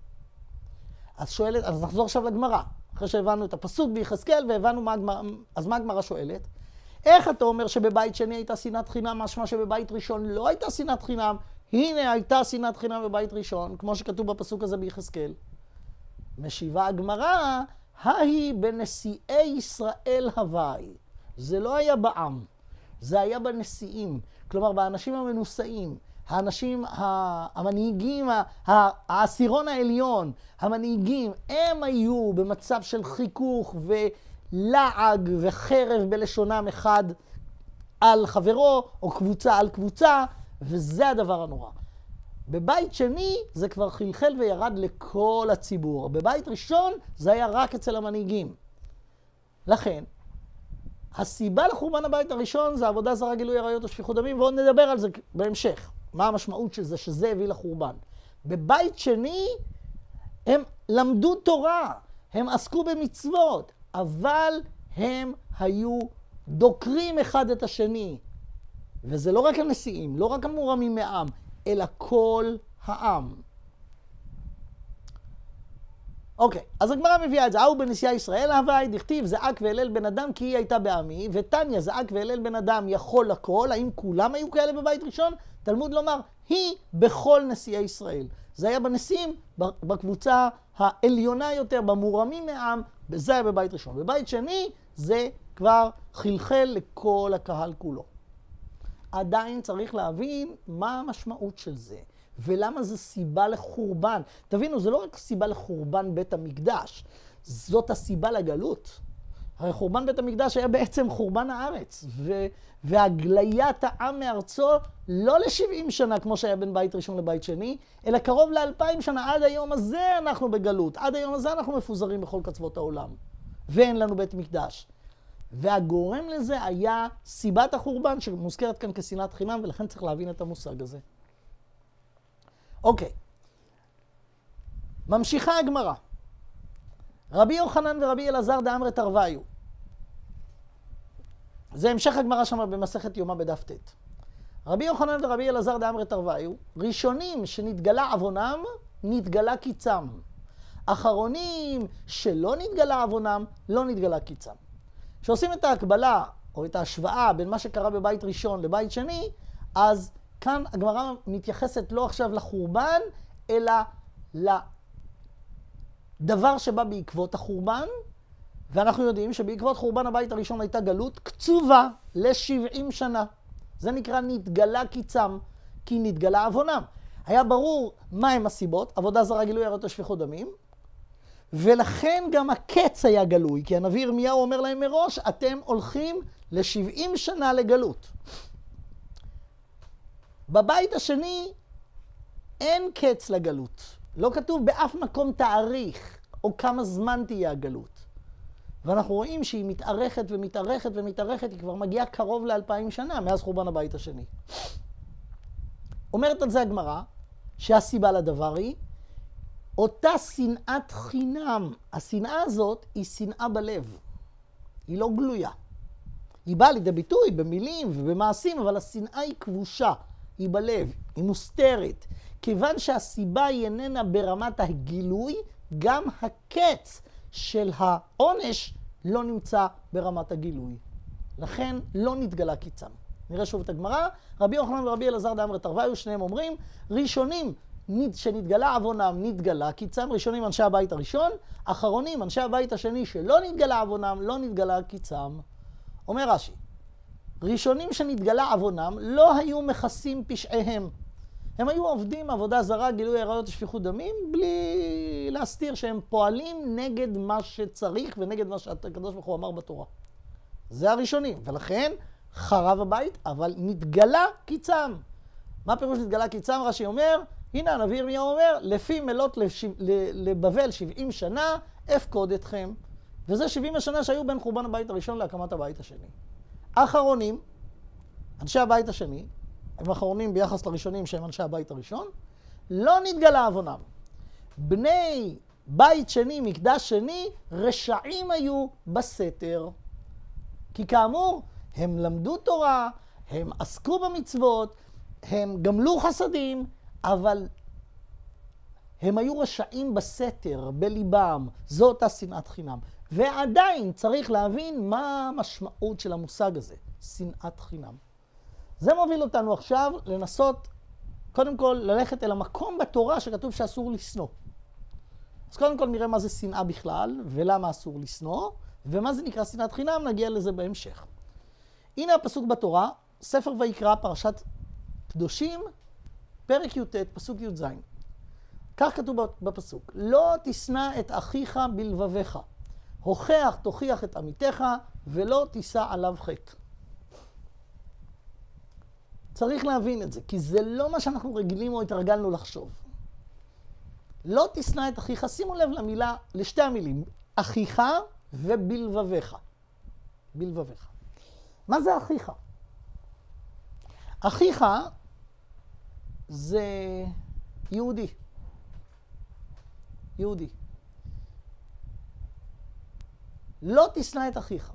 אז נחזור עכשיו לגמרא. אחרי שהבנו את הפסוק ביחזקאל והבנו אז מה הגמרא שואלת? איך אתה אומר שבבית שני הייתה שנאת חינם, משמע שבבית ראשון לא הייתה שנאת חינם? הנה הייתה שנאת חינם בבית ראשון, כמו שכתוב בפסוק הזה ביחזקאל. משיבה הגמרא, ההיא בנשיאי ישראל הווי. זה לא היה בעם, זה היה בנשיאים, כלומר באנשים המנוסאים, האנשים, המנהיגים, העשירון העליון, המנהיגים, הם היו במצב של חיכוך ולעג וחרב בלשונם אחד על חברו, או קבוצה על קבוצה, וזה הדבר הנורא. בבית שני זה כבר חלחל וירד לכל הציבור. בבית ראשון זה היה רק אצל המנהיגים. לכן, הסיבה לחורבן הבית הראשון זה עבודה זרה, גילוי עריות ושפיכות דמים, ועוד נדבר על זה בהמשך. מה המשמעות של זה, שזה הביא לחורבן. בבית שני הם למדו תורה, הם עסקו במצוות, אבל הם היו דוקרים אחד את השני. וזה לא רק הנשיאים, לא רק המורמים מעם, אלא כל העם. אוקיי, אז הגמרא מביאה את זה. ההוא בנשיאי ישראל הווי, דכתיב זעק והלל בן אדם כי היא הייתה בעמי, ותניא זעק והלל בן אדם יכול לכל. האם כולם היו כאלה בבית ראשון? תלמוד לומר, היא בכל נשיאי ישראל. זה היה בנשיאים, בקבוצה העליונה יותר, במורמים מעם, זה היה בבית ראשון. בבית שני זה כבר חלחל לכל הקהל כולו. עדיין צריך להבין מה המשמעות של זה, ולמה זה סיבה לחורבן. תבינו, זה לא רק סיבה לחורבן בית המקדש, זאת הסיבה לגלות. הרי חורבן בית המקדש היה בעצם חורבן הארץ, והגליית העם מארצו לא ל-70 שנה, כמו שהיה בין בית ראשון לבית שני, אלא קרוב ל-2000 שנה. עד היום הזה אנחנו בגלות, עד היום הזה אנחנו מפוזרים בכל קצוות העולם, ואין לנו בית מקדש. והגורם לזה היה סיבת החורבן שמוזכרת כאן כשנאת חינם, ולכן צריך להבין את המושג הזה. אוקיי, ממשיכה הגמרא. רבי יוחנן ורבי אלעזר דאמרי תרוויו. זה המשך הגמרא שם במסכת יומא בדף ט'. רבי יוחנן ורבי אלעזר דאמרי תרוויו, ראשונים שנתגלה עוונם, נתגלה קיצם. אחרונים שלא נתגלה עוונם, לא נתגלה קיצם. כשעושים את ההקבלה או את ההשוואה בין מה שקרה בבית ראשון לבית שני, אז כאן הגמרא מתייחסת לא עכשיו לחורבן, אלא לדבר שבא בעקבות החורבן, ואנחנו יודעים שבעקבות חורבן הבית הראשון הייתה גלות קצובה ל-70 שנה. זה נקרא נתגלה קיצם, כי נתגלה עוונם. היה ברור מהם הסיבות, עבודה זרה, גילוי עריות ושפיכות דמים, ולכן גם הקץ היה גלוי, כי הנביא ירמיהו אומר להם מראש, אתם הולכים ל-70 שנה לגלות. בבית השני אין קץ לגלות. לא כתוב באף מקום תאריך או כמה זמן תהיה הגלות. ואנחנו רואים שהיא מתארכת ומתארכת ומתארכת, היא כבר מגיעה קרוב ל-2000 שנה מאז חורבן הבית השני. אומרת על זה הגמרא שהסיבה לדבר היא אותה שנאת חינם. השנאה הזאת היא שנאה בלב. היא לא גלויה. היא באה לידי ביטוי במילים ובמעשים, אבל השנאה היא כבושה, היא בלב, היא מוסתרת. כיוון שהסיבה היא איננה ברמת הגילוי, גם הקץ של העונש לא נמצא ברמת הגילוי. לכן לא נתגלה קיצם. נראה שוב את הגמרא. רבי יוחנן ורבי אלעזר דאמרי תרוויו, שניהם אומרים, ראשונים שנתגלה עוונם נתגלה קיצם, ראשונים אנשי הבית הראשון, אחרונים אנשי הבית השני שלא נתגלה עוונם, לא נתגלה קיצם. אומר רש"י, ראשונים שנתגלה עוונם לא היו מכסים פשעיהם. הם היו עובדים עבודה זרה, גילוי עריות ושפיכות דמים, בלי להסתיר שהם פועלים נגד מה שצריך ונגד מה שהקדוש ברוך הוא אמר בתורה. זה הראשונים, ולכן חרב הבית, אבל נתגלה קיצם. מה פירוש נתגלה קיצם? רש"י אומר, הנה הנביא ירמיהו אומר, לפי מלות לבבל 70 שנה, אפקוד אתכם. וזה 70 השנה שהיו בין חורבן הבית הראשון להקמת הבית השני. האחרונים, אנשי הבית השני, הם אחרונים ביחס לראשונים שהם אנשי הבית הראשון, לא נתגלה עוונם. בני בית שני, מקדש שני, רשעים היו בסתר. כי כאמור, הם למדו תורה, הם עסקו במצוות, הם גמלו חסדים, אבל הם היו רשעים בסתר, בליבם. זאת השנאת חינם. ועדיין צריך להבין מה המשמעות של המושג הזה, שנאת חינם. זה מוביל אותנו עכשיו לנסות, קודם כל, ללכת אל המקום בתורה שכתוב שאסור לשנוא. אז קודם כל נראה מה זה שנאה בכלל, ולמה אסור לשנוא, ומה זה נקרא שנאת חינם, נגיע לזה בהמשך. הנה הפסוק בתורה, ספר ויקרא, פרשת קדושים, פרק י"ט, פסוק י"ז. כך כתוב בפסוק, לא תשנא את אחיך בלבביך, הוכח תוכיח את עמיתך, ולא תישא עליו חטא. צריך להבין את זה, כי זה לא מה שאנחנו רגילים או התרגלנו לחשוב. לא תשנא את אחיך, שימו לב למילה, לשתי המילים, אחיך ובלבביך. בלבביך. מה זה אחיך? אחיך זה יהודי. יהודי. לא תשנא את אחיך.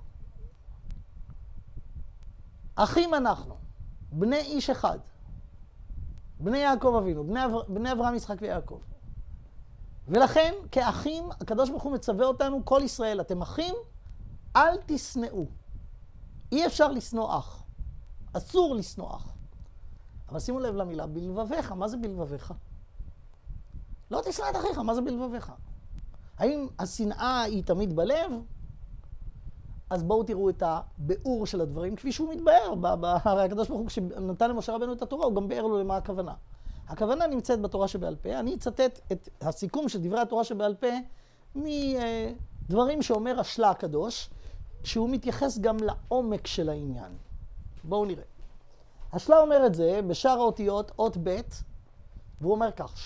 אחים אנחנו. בני איש אחד, בני יעקב אבינו, בני אברהם, יצחק ויעקב. ולכן, כאחים, הקדוש ברוך הוא מצווה אותנו, כל ישראל, אתם אחים, אל תשנאו. אי אפשר לשנוא אח. אסור לשנוא אח. אבל שימו לב למילה, בלבביך. מה זה בלבביך? לא תשנא את אחיך, מה זה בלבביך? האם השנאה היא תמיד בלב? אז בואו תראו את הביאור של הדברים, כפי שהוא מתבאר. הרי הקדוש ברוך הוא, כשנתן למשה רבנו את התורה, הוא גם ביאר לו למה הכוונה. הכוונה נמצאת בתורה שבעל פה. אני אצטט את הסיכום של דברי התורה שבעל פה, מדברים שאומר השלה הקדוש, שהוא מתייחס גם לעומק של העניין. בואו נראה. השלה אומר את זה בשאר האותיות, אות ב', והוא אומר כך,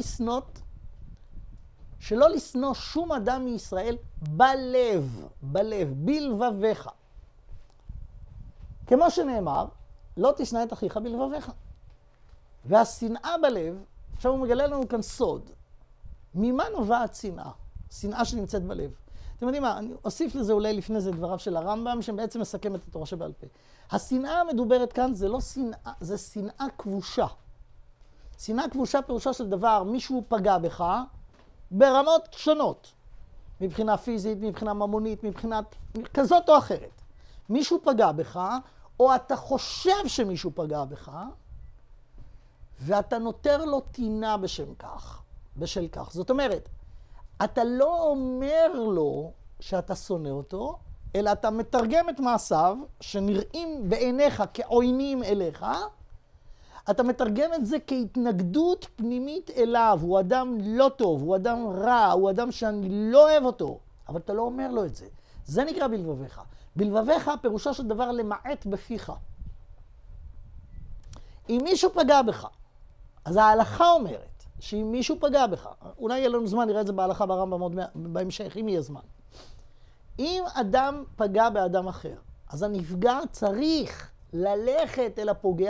שלא לשנוא שום אדם מישראל בלב, בלבביך. כמו שנאמר, לא תשנא את אחיך בלבביך. והשנאה בלב, עכשיו הוא מגלה לנו כאן סוד, ממה נובעת שנאה? שנאה שנמצאת בלב. אתם יודעים מה, אני אוסיף לזה אולי לפני זה דבריו של הרמב"ם, שבעצם מסכם את התורה שבעל פה. השנאה המדוברת כאן זה לא שנאה, זה שנאה כבושה. שנאה כבושה פירושו של דבר, מישהו פגע בך ברמות שונות. מבחינה פיזית, מבחינה ממונית, מבחינת כזאת או אחרת. מישהו פגע בך, או אתה חושב שמישהו פגע בך, ואתה נותר לו טינה בשל כך. זאת אומרת, אתה לא אומר לו שאתה שונא אותו, אלא אתה מתרגם את מעשיו, שנראים בעיניך כעוינים אליך, אתה מתרגם את זה כהתנגדות פנימית אליו. הוא אדם לא טוב, הוא אדם רע, הוא אדם שאני לא אוהב אותו, אבל אתה לא אומר לו את זה. זה נקרא בלבביך. בלבביך פירושו של דבר למעט בפיך. אם מישהו פגע בך, אז ההלכה אומרת שאם מישהו פגע בך, אולי יהיה לנו זמן, נראה את זה בהלכה ברמב"ם עוד בהמשך, אם יהיה זמן. אם אדם פגע באדם אחר, אז הנפגע צריך ללכת אל הפוגע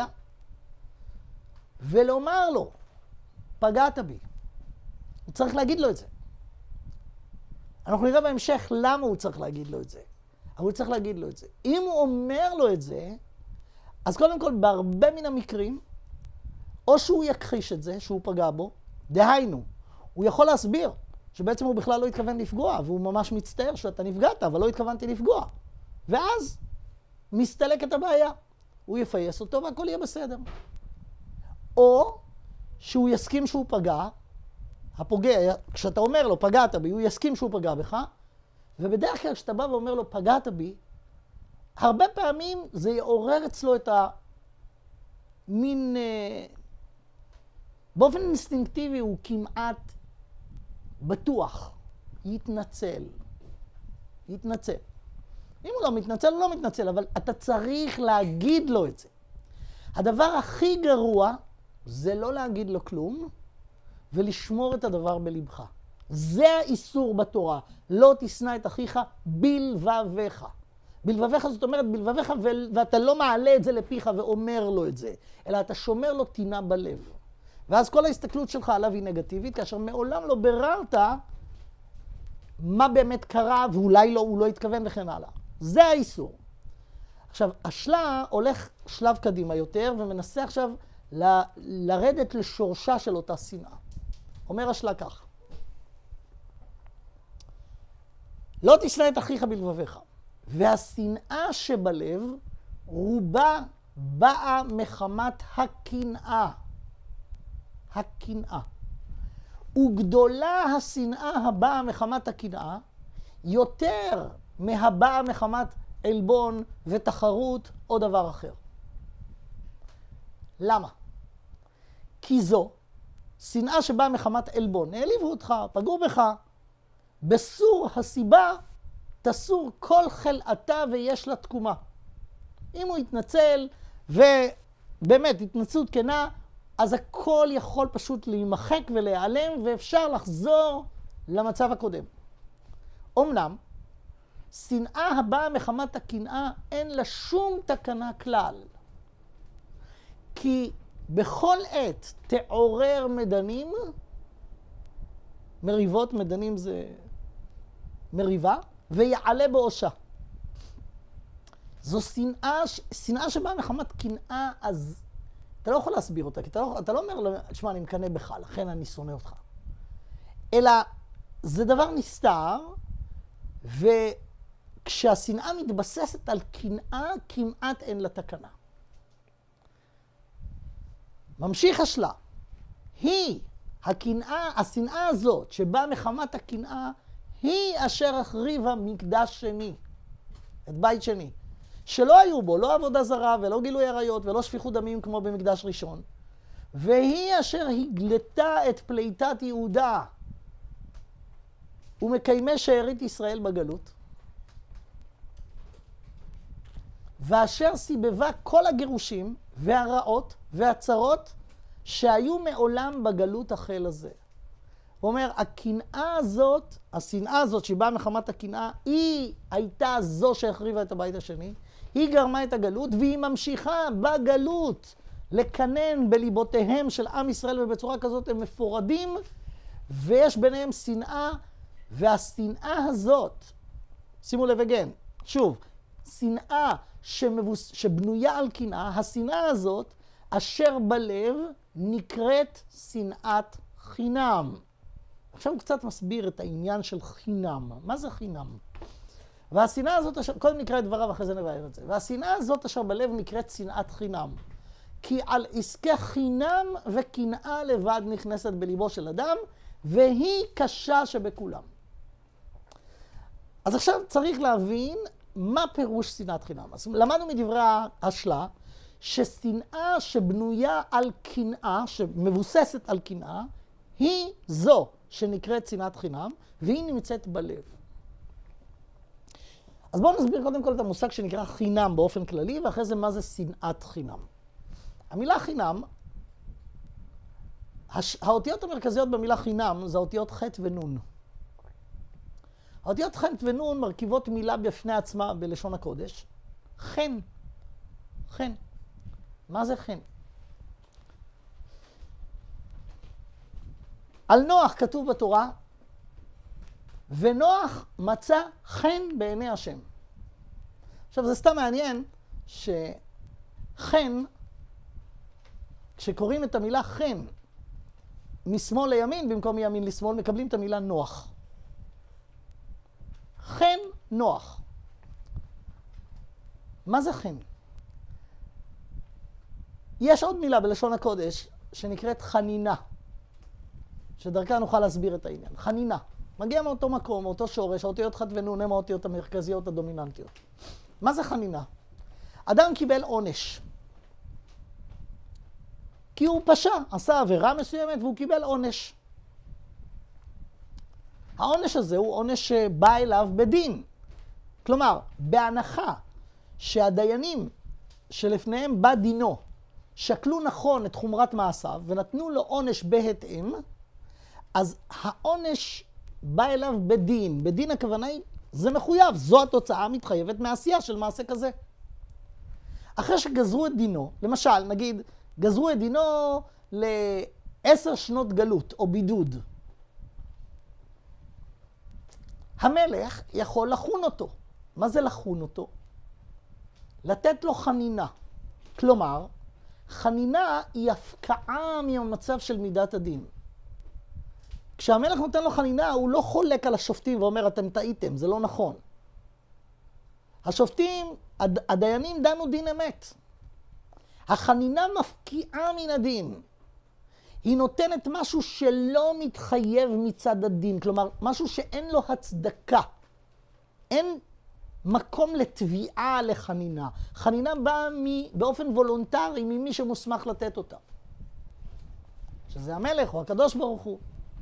ולומר לו, פגעת בי. הוא צריך להגיד לו את זה. אנחנו נראה בהמשך למה הוא צריך להגיד לו את זה. אבל הוא צריך להגיד לו את זה. אם הוא אומר לו את זה, אז קודם כל, בהרבה מן המקרים, או שהוא יכחיש את זה, שהוא פגע בו, דהיינו, הוא יכול להסביר שבעצם הוא בכלל לא התכוון לפגוע, והוא ממש מצטער שאתה נפגעת, אבל לא התכוונתי לפגוע. ואז מסתלק את הבעיה. הוא יפייס אותו והכל יהיה בסדר. או שהוא יסכים שהוא פגע, הפוגע, כשאתה אומר לו פגעת בי, הוא יסכים שהוא פגע בך, ובדרך כלל כשאתה בא ואומר לו פגעת בי, הרבה פעמים זה יעורר אצלו את המין, באופן אינסטינקטיבי הוא כמעט בטוח, יתנצל. אם הוא לא מתנצל, הוא לא מתנצל, אבל אתה צריך להגיד לו את זה. הדבר הכי גרוע זה לא להגיד לו כלום, ולשמור את הדבר בלבך. זה האיסור בתורה. לא תשנא את אחיך בלבביך. בלבביך זאת אומרת בלבביך, ואתה לא מעלה את זה לפיך ואומר לו את זה, אלא אתה שומר לו טינה בלב. ואז כל ההסתכלות שלך עליו היא נגטיבית, כאשר מעולם לא בררת מה באמת קרה, ואולי לא, הוא לא התכוון וכן הלאה. זה האיסור. עכשיו, השלה הולך שלב קדימה יותר, ומנסה עכשיו לרדת לשורשה של אותה שנאה. אומר השלה כך: לא תשנא את אחיך בלבביך, והשנאה שבלב רובה באה מחמת הקנאה. הקנאה. וגדולה השנאה הבאה מחמת הקנאה, יותר מהבאה מחמת עלבון ותחרות או דבר אחר. למה? כי זו שנאה שבאה מחמת עלבון. העליבו אותך, פגעו בך. בסור הסיבה תסור כל חלאתה ויש לה תקומה. אם הוא יתנצל ובאמת התנצלות כנה, אז הכל יכול פשוט להימחק ולהיעלם, ואפשר לחזור למצב הקודם. אמנם, שנאה הבאה מחמת הקנאה אין לה שום תקנה כלל. כי בכל עת תעורר מדנים, מריבות, מדנים זה מריבה, ויעלה באושה. זו שנאה שבאה מחמת קנאה, אז אתה לא יכול להסביר אותה, כי אתה לא אומר, תשמע, אני מקנא בך, לכן אני שונא אותך. אלא זה דבר נסתר, וכשהשנאה מתבססת על קנאה, כמעט אין לה תקנה. ממשיך השלה. היא, השנאה הזאת, שבאה מחמת הקנאה, היא אשר החריבה מקדש שני, את בית שני. שלא היו בו, לא עבודה זרה ולא גילוי עריות ולא שפיכות דמים כמו במקדש ראשון. והיא אשר הגלתה את פליטת יהודה ומקיימי שארית ישראל בגלות. ואשר סיבבה כל הגירושים והרעות והצרות שהיו מעולם בגלות החל הזה. הוא אומר, השנאה הזאת שבאה מחמת הקנאה, היא הייתה זו שהחריבה את הבית השני, היא גרמה את הגלות, והיא ממשיכה בגלות לקנן בליבותיהם של עם ישראל, ובצורה כזאת הם מפורדים, ויש ביניהם שנאה, והשנאה הזאת, שימו לב again, שוב, שנאה שבנויה על קנאה, השנאה הזאת אשר בלב נקראת שנאת חינם. עכשיו הוא קצת מסביר את העניין של חינם. מה זה חינם? והשנאה הזאת, קודם נקרא את דבריו, אחרי זה נבהר את זה. והשנאה הזאת אשר בלב נקראת שנאת חינם. כי על עסקי חינם וקנאה לבד נכנסת בליבו של אדם, והיא קשה שבכולם. אז עכשיו צריך להבין מה פירוש שנאת חינם. אז למדנו מדברי השלה, ששנאה שבנויה על קנאה, שמבוססת על קנאה, היא זו שנקראת שנאת חינם, והיא נמצאת בלב. אז בואו נסביר קודם כל את המושג שנקרא חינם באופן כללי, ואחרי זה מה זה שנאת חינם. המילה חינם, האותיות המרכזיות במילה חינם זה האותיות ח' ונון. האותיות ח' ונון מרכיבות מילה בפני עצמה בלשון הקודש. חן. חן. מה זה חן? על נוח כתוב בתורה, ונוח מצא חן בעיני השם. עכשיו זה סתם מעניין שחן, כשקוראים את המילה חן משמאל לימין במקום מימין לשמאל, מקבלים את המילה נוח. חן נוח. מה זה חן? יש עוד מילה בלשון הקודש שנקראת חנינה, שדרכה נוכל להסביר את העניין. חנינה. מגיע מאותו מקום, מאותו שורש, האותיות ח' ונון הם האותיות המרכזיות הדומיננטיות. מה זה חנינה? אדם קיבל עונש. כי הוא פשע, עשה עבירה מסוימת והוא קיבל עונש. העונש הזה הוא עונש שבא אליו בדין. כלומר, בהנחה שהדיינים שלפניהם בא דינו, שקלו נכון את חומרת מעשיו ונתנו לו עונש בהתאם, אז העונש בא אליו בדין. בדין הכוונה היא, זה מחויב, זו התוצאה המתחייבת מעשייה של מעשה כזה. אחרי שגזרו את דינו, למשל, נגיד, גזרו את דינו ל10 שנות גלות או בידוד. המלך יכול לחון אותו. מה זה לחון אותו? לתת לו חנינה. כלומר, חנינה היא הפקעה מהמצב של מידת הדין. כשהמלך נותן לו חנינה, הוא לא חולק על השופטים ואומר, אתם טעיתם, זה לא נכון. השופטים, הדיינים דנו דין אמת. החנינה מפקיעה מן הדין. היא נותנת משהו שלא מתחייב מצד הדין, כלומר, משהו שאין לו הצדקה. אין מקום לתביעה לחנינה. חנינה באה באופן וולונטרי ממי שמוסמך לתת אותה. שזה המלך או הקדוש ברוך הוא.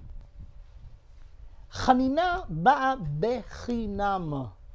חנינה באה בחינם.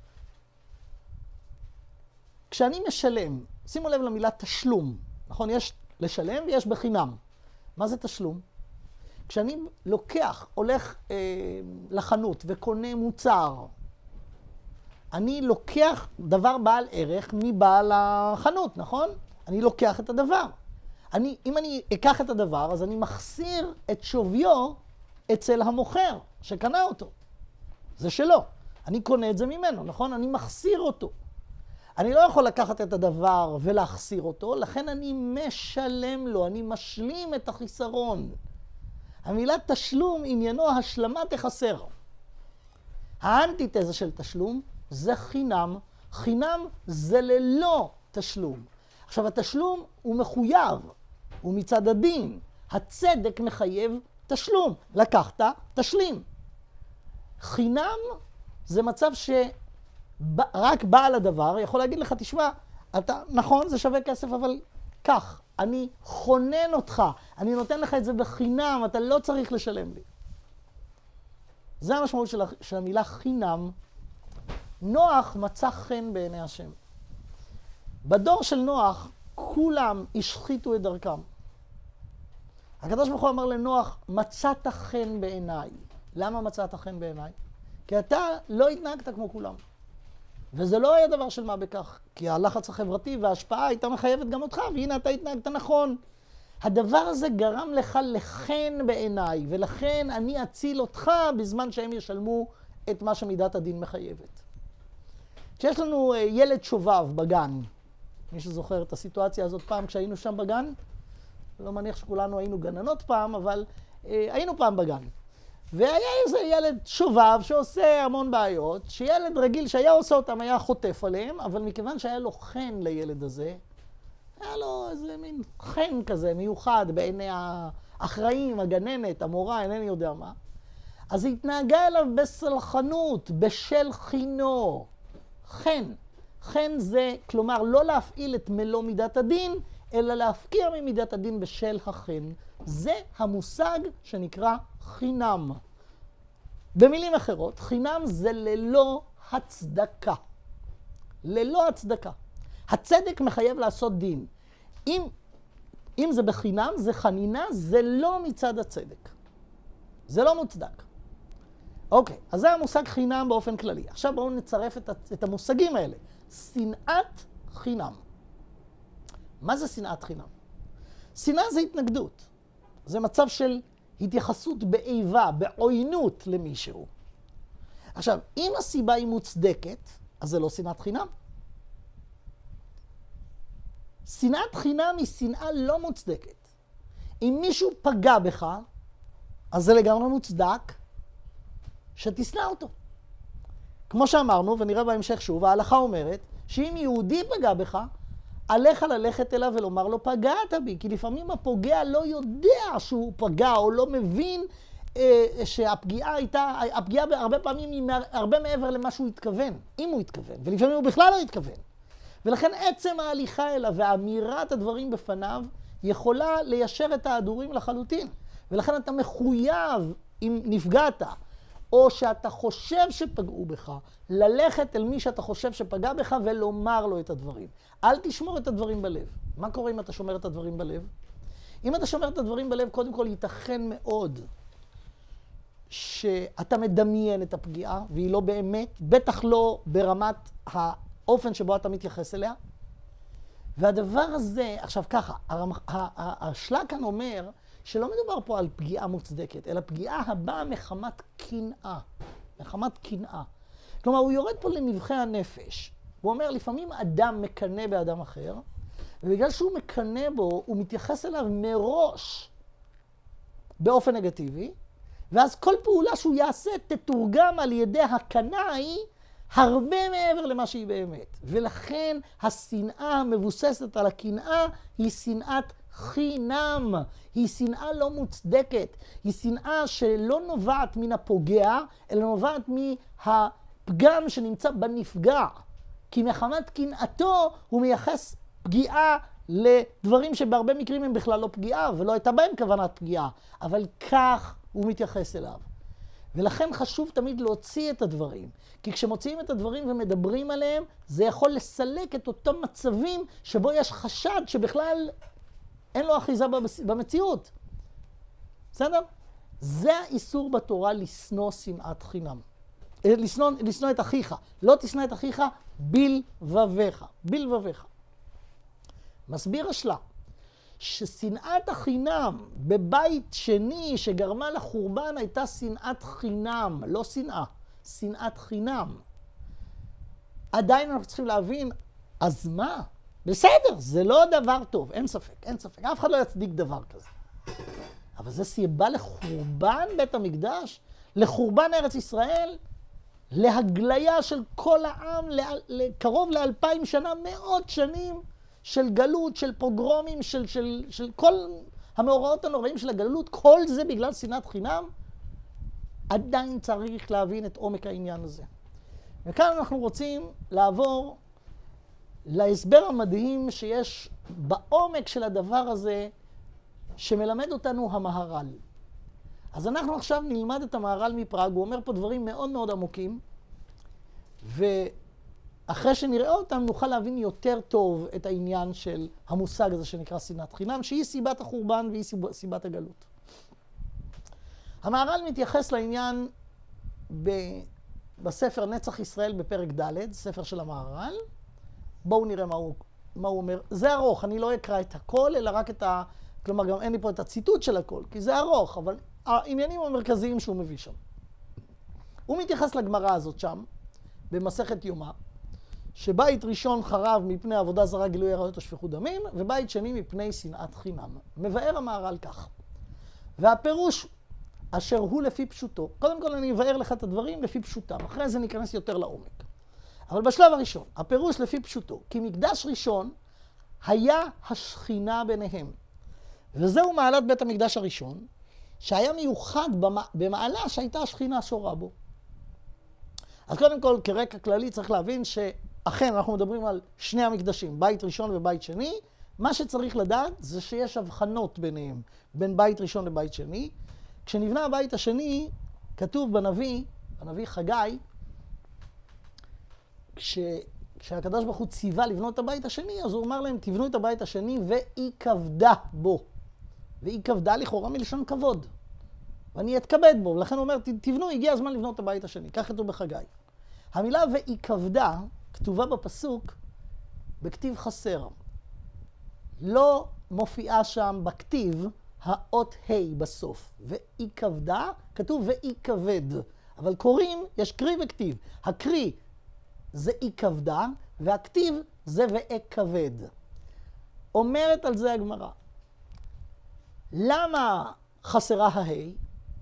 כשאני משלם, שימו לב למילה תשלום, נכון? יש לשלם ויש בחינם. מה זה תשלום? כשאני הולך לחנות וקונה מוצר, אני לוקח דבר בעל ערך מבעל החנות, נכון? אני לוקח את הדבר. אם אני אקח את הדבר, אז אני מחסיר את שוויו אצל המוכר שקנה אותו. זה שלו. אני קונה את זה ממנו, נכון? אני מחסיר אותו. אני לא יכול לקחת את הדבר ולהחסיר אותו, לכן אני משלם לו, אני משלים את החיסרון. המילה תשלום עניינו השלמת החסר. האנטיתזה של תשלום זה חינם. חינם זה ללא תשלום. עכשיו התשלום הוא מחויב, הוא מצד הדין. הצדק מחייב תשלום. לקחת, תשלים. חינם זה מצב שרק בעל הדבר יכול להגיד לך, תשמע, נכון, זה שווה כסף, אבל כך, אני חונן אותך, אני נותן לך את זה בחינם, אתה לא צריך לשלם לי. זה המשמעות של המילה חינם. נוח מצא חן בעיני השם. בדור של נוח, כולם השחיתו את דרכם. הקדוש ברוך הוא אמר לנוח, מצאת חן בעיניי. למה מצאת חן בעיניי? כי אתה לא התנהגת כמו כולם. וזה לא היה דבר של מה בכך, כי הלחץ החברתי וההשפעה הייתה מחייבת גם אותך, והנה אתה התנהגת נכון. הדבר הזה גרם לך לחן בעיניי, ולכן אני אציל אותך בזמן שהם ישלמו את מה שמידת הדין מחייבת. כשיש לנו ילד שובב בגן, מי שזוכר את הסיטואציה הזאת פעם כשהיינו שם בגן, לא מניח שכולנו היינו גננות פעם, אבל היינו פעם בגן. והיה איזה ילד שובב שעושה המון בעיות, שילד רגיל שהיה עושה אותם היה חוטף עליהם, אבל מכיוון שהיה לו חן לילד הזה, היה לו איזה מין חן כזה מיוחד בעיני האחראים, הגננת, המורה, אינני יודע מה. אז היא התנהגה אליו בסלחנות, בשל חינו. חן. חן זה, כלומר, לא להפעיל את מלוא מידת הדין, אלא להפקיע ממידת הדין בשל החן. זה המושג שנקרא חינם. במילים אחרות, חינם זה ללא הצדקה. ללא הצדקה. הצדק מחייב לעשות דין. אם זה בחינם, זה חנינה, זה לא מצד הצדק. זה לא מוצדק. אוקיי, אז זה המושג חינם באופן כללי. עכשיו בואו נצרף את המושגים האלה. שנאת חינם. מה זה שנאת חינם? שנאה זה התנגדות. זה מצב של התייחסות באיבה, בעוינות למישהו. עכשיו, אם הסיבה היא מוצדקת, אז זה לא שנאת חינם. שנאת חינם היא שנאה לא מוצדקת. אם מישהו פגע בך, אז זה לגמרי מוצדק שתשנא אותו. כמו שאמרנו, ונראה בהמשך שוב, ההלכה אומרת שאם יהודי פגע בך, עליך ללכת אליו ולומר לו פגעת בי, כי לפעמים הפוגע לא יודע שהוא פגע או לא מבין שהפגיעה הייתה, הפגיעה הרבה פעמים היא הרבה מעבר למה שהוא התכוון, אם הוא התכוון, ולפעמים הוא בכלל לא התכוון. ולכן עצם ההליכה אליו ואמירת הדברים בפניו יכולה ליישר את ההדורים לחלוטין. ולכן אתה מחויב, אם נפגעת, או שאתה חושב שפגעו בך, ללכת אל מי שאתה חושב שפגע בך ולומר לו את הדברים. אל תשמור את הדברים בלב. מה קורה אם אתה שומר את הדברים בלב? אם אתה שומר את הדברים בלב, קודם כל ייתכן מאוד שאתה מדמיין את הפגיעה, והיא לא באמת, בטח לא ברמת האופן שבו אתה מתייחס אליה. והדבר הזה, עכשיו ככה, השלג כאן אומר שלא מדובר פה על פגיעה מוצדקת, אלא פגיעה הבאה מחמת קנאה. מחמת קנאה. כלומר, הוא יורד פה לנבחי הנפש. הוא אומר, לפעמים אדם מקנא באדם אחר, ובגלל שהוא מקנא בו, הוא מתייחס אליו מראש באופן נגטיבי, ואז כל פעולה שהוא יעשה תתורגם על ידי הקנאה ההיא הרבה מעבר למה שהיא באמת. ולכן השנאה המבוססת על הקנאה היא שנאת חינם. היא שנאה לא מוצדקת. היא שנאה שלא נובעת מן הפוגע, אלא נובעת מהפגם שנמצא בנפגע. כי מחמת קנאתו הוא מייחס פגיעה לדברים שבהרבה מקרים הם בכלל לא פגיעה, ולא הייתה בהם כוונת פגיעה. אבל כך הוא מתייחס אליו. ולכן חשוב תמיד להוציא את הדברים. כי כשמוציאים את הדברים ומדברים עליהם, זה יכול לסלק את אותם מצבים שבו יש חשד שבכלל אין לו אחיזה במציאות. בסדר? זה האיסור בתורה לשנוא שנאת חינם. לשנוא את אחיך. לא תשנא את אחיך בלבביך. בלבביך. מסביר השלה ששנאת החינם בבית שני שגרמה לחורבן הייתה שנאת חינם, לא שנאה, שנאת חינם. עדיין אנחנו צריכים להבין, אז מה? בסדר, זה לא דבר טוב, אין ספק, אין ספק. אף אחד לא יצדיק דבר כזה. אבל זה סיבה לחורבן בית המקדש, לחורבן ארץ ישראל, להגליה של כל העם, קרוב ל2000 שנה, מאות שנים, של גלות, של פוגרומים, של כל המאורעות הנוראים של הגלות, כל זה בגלל שנאת חינם, עדיין צריך להבין את עומק העניין הזה. וכאן אנחנו רוצים לעבור להסבר המדהים שיש בעומק של הדבר הזה, שמלמד אותנו המהר"ל. אז אנחנו עכשיו נלמד את המהר"ל מפראג, הוא אומר פה דברים מאוד מאוד עמוקים, אחרי שנראה אותם, נוכל להבין יותר טוב את העניין של המושג הזה שנקרא שנאת חינם, שהיא סיבת החורבן והיא סיבת הגלות. המהר"ל מתייחס לעניין בספר נצח ישראל בפרק ד', ספר של המהר"ל. בואו נראה מה הוא אומר. זה ארוך, אני לא אקרא את הכל, אלא רק את כלומר, גם אין לי פה את הציטוט של הכל, כי זה ארוך, אבל העניינים המרכזיים שהוא מביא שם. הוא מתייחס לגמרא הזאת שם, במסכת יומא, שבית ראשון חרב מפני עבודה זרה, גילוי עריות ושפיכות דמים, ובית שני מפני שנאת חינם. מבאר המהר"ל כך. והפירוש אשר הוא לפי פשוטו, קודם כל אני אבאר לך את הדברים לפי פשוטם, אחרי זה ניכנס יותר לעומק. אבל בשלב הראשון, הפירוש לפי פשוטו, כי מקדש ראשון היה השכינה ביניהם. וזהו מעלת בית המקדש הראשון, שהיה מיוחד במעלה שהייתה השכינה שורה בו. אז קודם כל, כרקע כללי צריך להבין שאכן אנחנו מדברים על שני המקדשים, בית ראשון ובית שני. מה שצריך לדעת זה שיש הבחנות ביניהם, בין בית ראשון לבית שני. כשנבנה הבית השני, כתוב בנביא חגי, כשהקדוש ברוך הוא ציווה לבנות את הבית השני, אז הוא אמר להם, תבנו את הבית השני והיא כבדה בו. והיא כבדה לכאורה מלשון כבוד. ואני אתכבד בו, ולכן הוא אומר, תבנו, הגיע הזמן לבנות את הבית השני. כך כתוב בחגי. המילה והיא כבדה כתובה בפסוק בכתיב חסר. לא מופיעה שם בכתיב האות ה' בסוף. והיא כבדה, כתוב והיא כבד. אבל קוראים, יש קרי וכתיב. הקרי זה היא כבדה, והכתיב זה ואה כבד. אומרת על זה הגמרא. למה חסרה ההי?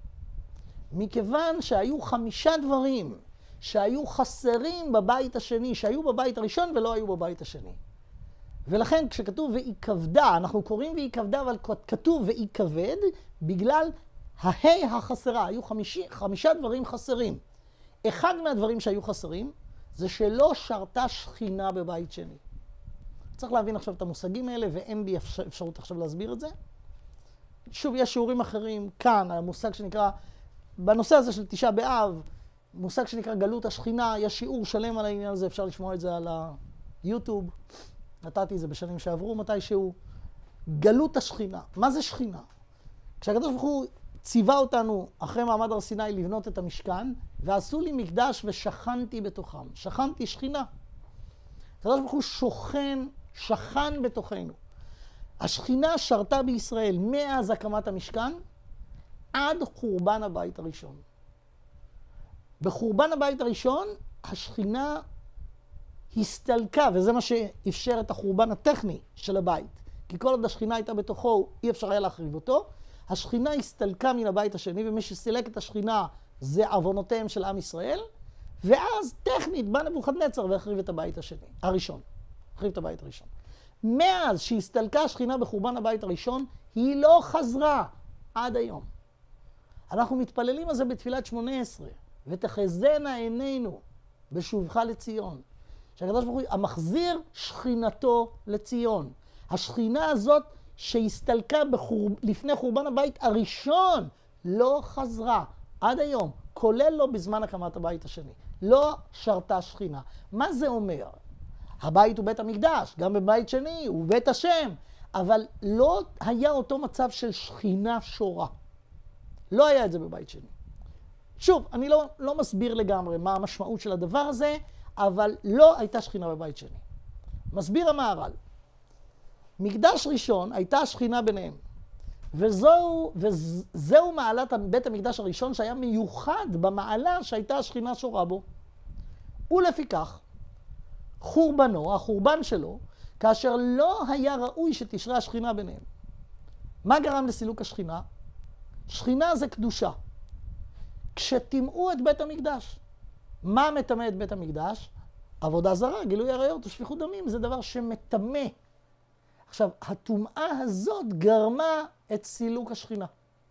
מכיוון שהיו 5 דברים שהיו חסרים בבית השני, שהיו בבית הראשון ולא היו בבית השני. ולכן כשכתוב והיא כבדה, אנחנו קוראים והיא כבדה, אבל כתוב והיא כבד, בגלל ההי החסרה. היו 5 דברים חסרים. אחד מהדברים שהיו חסרים, זה שלא שרתה שכינה בבית שני. צריך להבין עכשיו את המושגים האלה, ואין בי אפשרות עכשיו להסביר את זה. שוב, יש שיעורים אחרים כאן, המושג שנקרא, בנושא הזה של תשעה באב, מושג שנקרא גלות השכינה, יש שיעור שלם על העניין הזה, אפשר לשמוע את זה על היוטיוב. נתתי את זה בשנים שעברו מתישהו. גלות השכינה. מה זה שכינה? כשהקדוש ברוך הוא ציווה אותנו אחרי מעמד הר סיני לבנות את המשכן, ועשו לי מקדש ושכנתי בתוכם. שכנתי שכינה. הקדוש ברוך הוא שכן בתוכנו. השכינה שרתה בישראל מאז הקמת המשכן עד חורבן הבית הראשון. בחורבן הבית הראשון השכינה הסתלקה, וזה מה שאפשר את החורבן הטכני של הבית. כי כל עוד השכינה הייתה בתוכו, אי אפשר היה להחריב אותו. השכינה הסתלקה מן הבית השני, ומי שסילק את השכינה זה עוונותיהם של עם ישראל, ואז טכנית בא נבוכדנצר והחריב את הבית השני, הראשון. החריב את הבית הראשון. מאז שהסתלקה השכינה בחורבן הבית הראשון, היא לא חזרה עד היום. אנחנו מתפללים על זה בתפילת 18, ותחזינה עינינו בשובך לציון. שהקדוש ברוך הוא המחזיר שכינתו לציון. השכינה הזאת שהסתלקה לפני חורבן הבית הראשון לא חזרה עד היום, כולל לא בזמן הקמת הבית השני. לא שרתה שכינה. מה זה אומר? הבית הוא בית המקדש, גם בבית שני הוא בית השם, אבל לא היה אותו מצב של שכינה שורה. לא היה את זה בבית שני. שוב, אני לא מסביר לגמרי מה המשמעות של הדבר הזה, אבל לא הייתה שכינה בבית שני. מסביר המהר"ל. מקדש ראשון הייתה שכינה ביניהם. וזהו מעלת בית המקדש הראשון שהיה מיוחד במעלה שהייתה השכינה שורה בו. ולפיכך, חורבנו, החורבן שלו, כאשר לא היה ראוי שתשרה השכינה ביניהם. מה גרם לסילוק השכינה? שכינה זה קדושה. כשטימאו את בית המקדש. מה מטמא את בית המקדש? עבודה זרה, גילוי עריות ושפיכות דמים, זה דבר שמטמא. עכשיו, הטומאה הזאת גרמה את סילוק השכינה.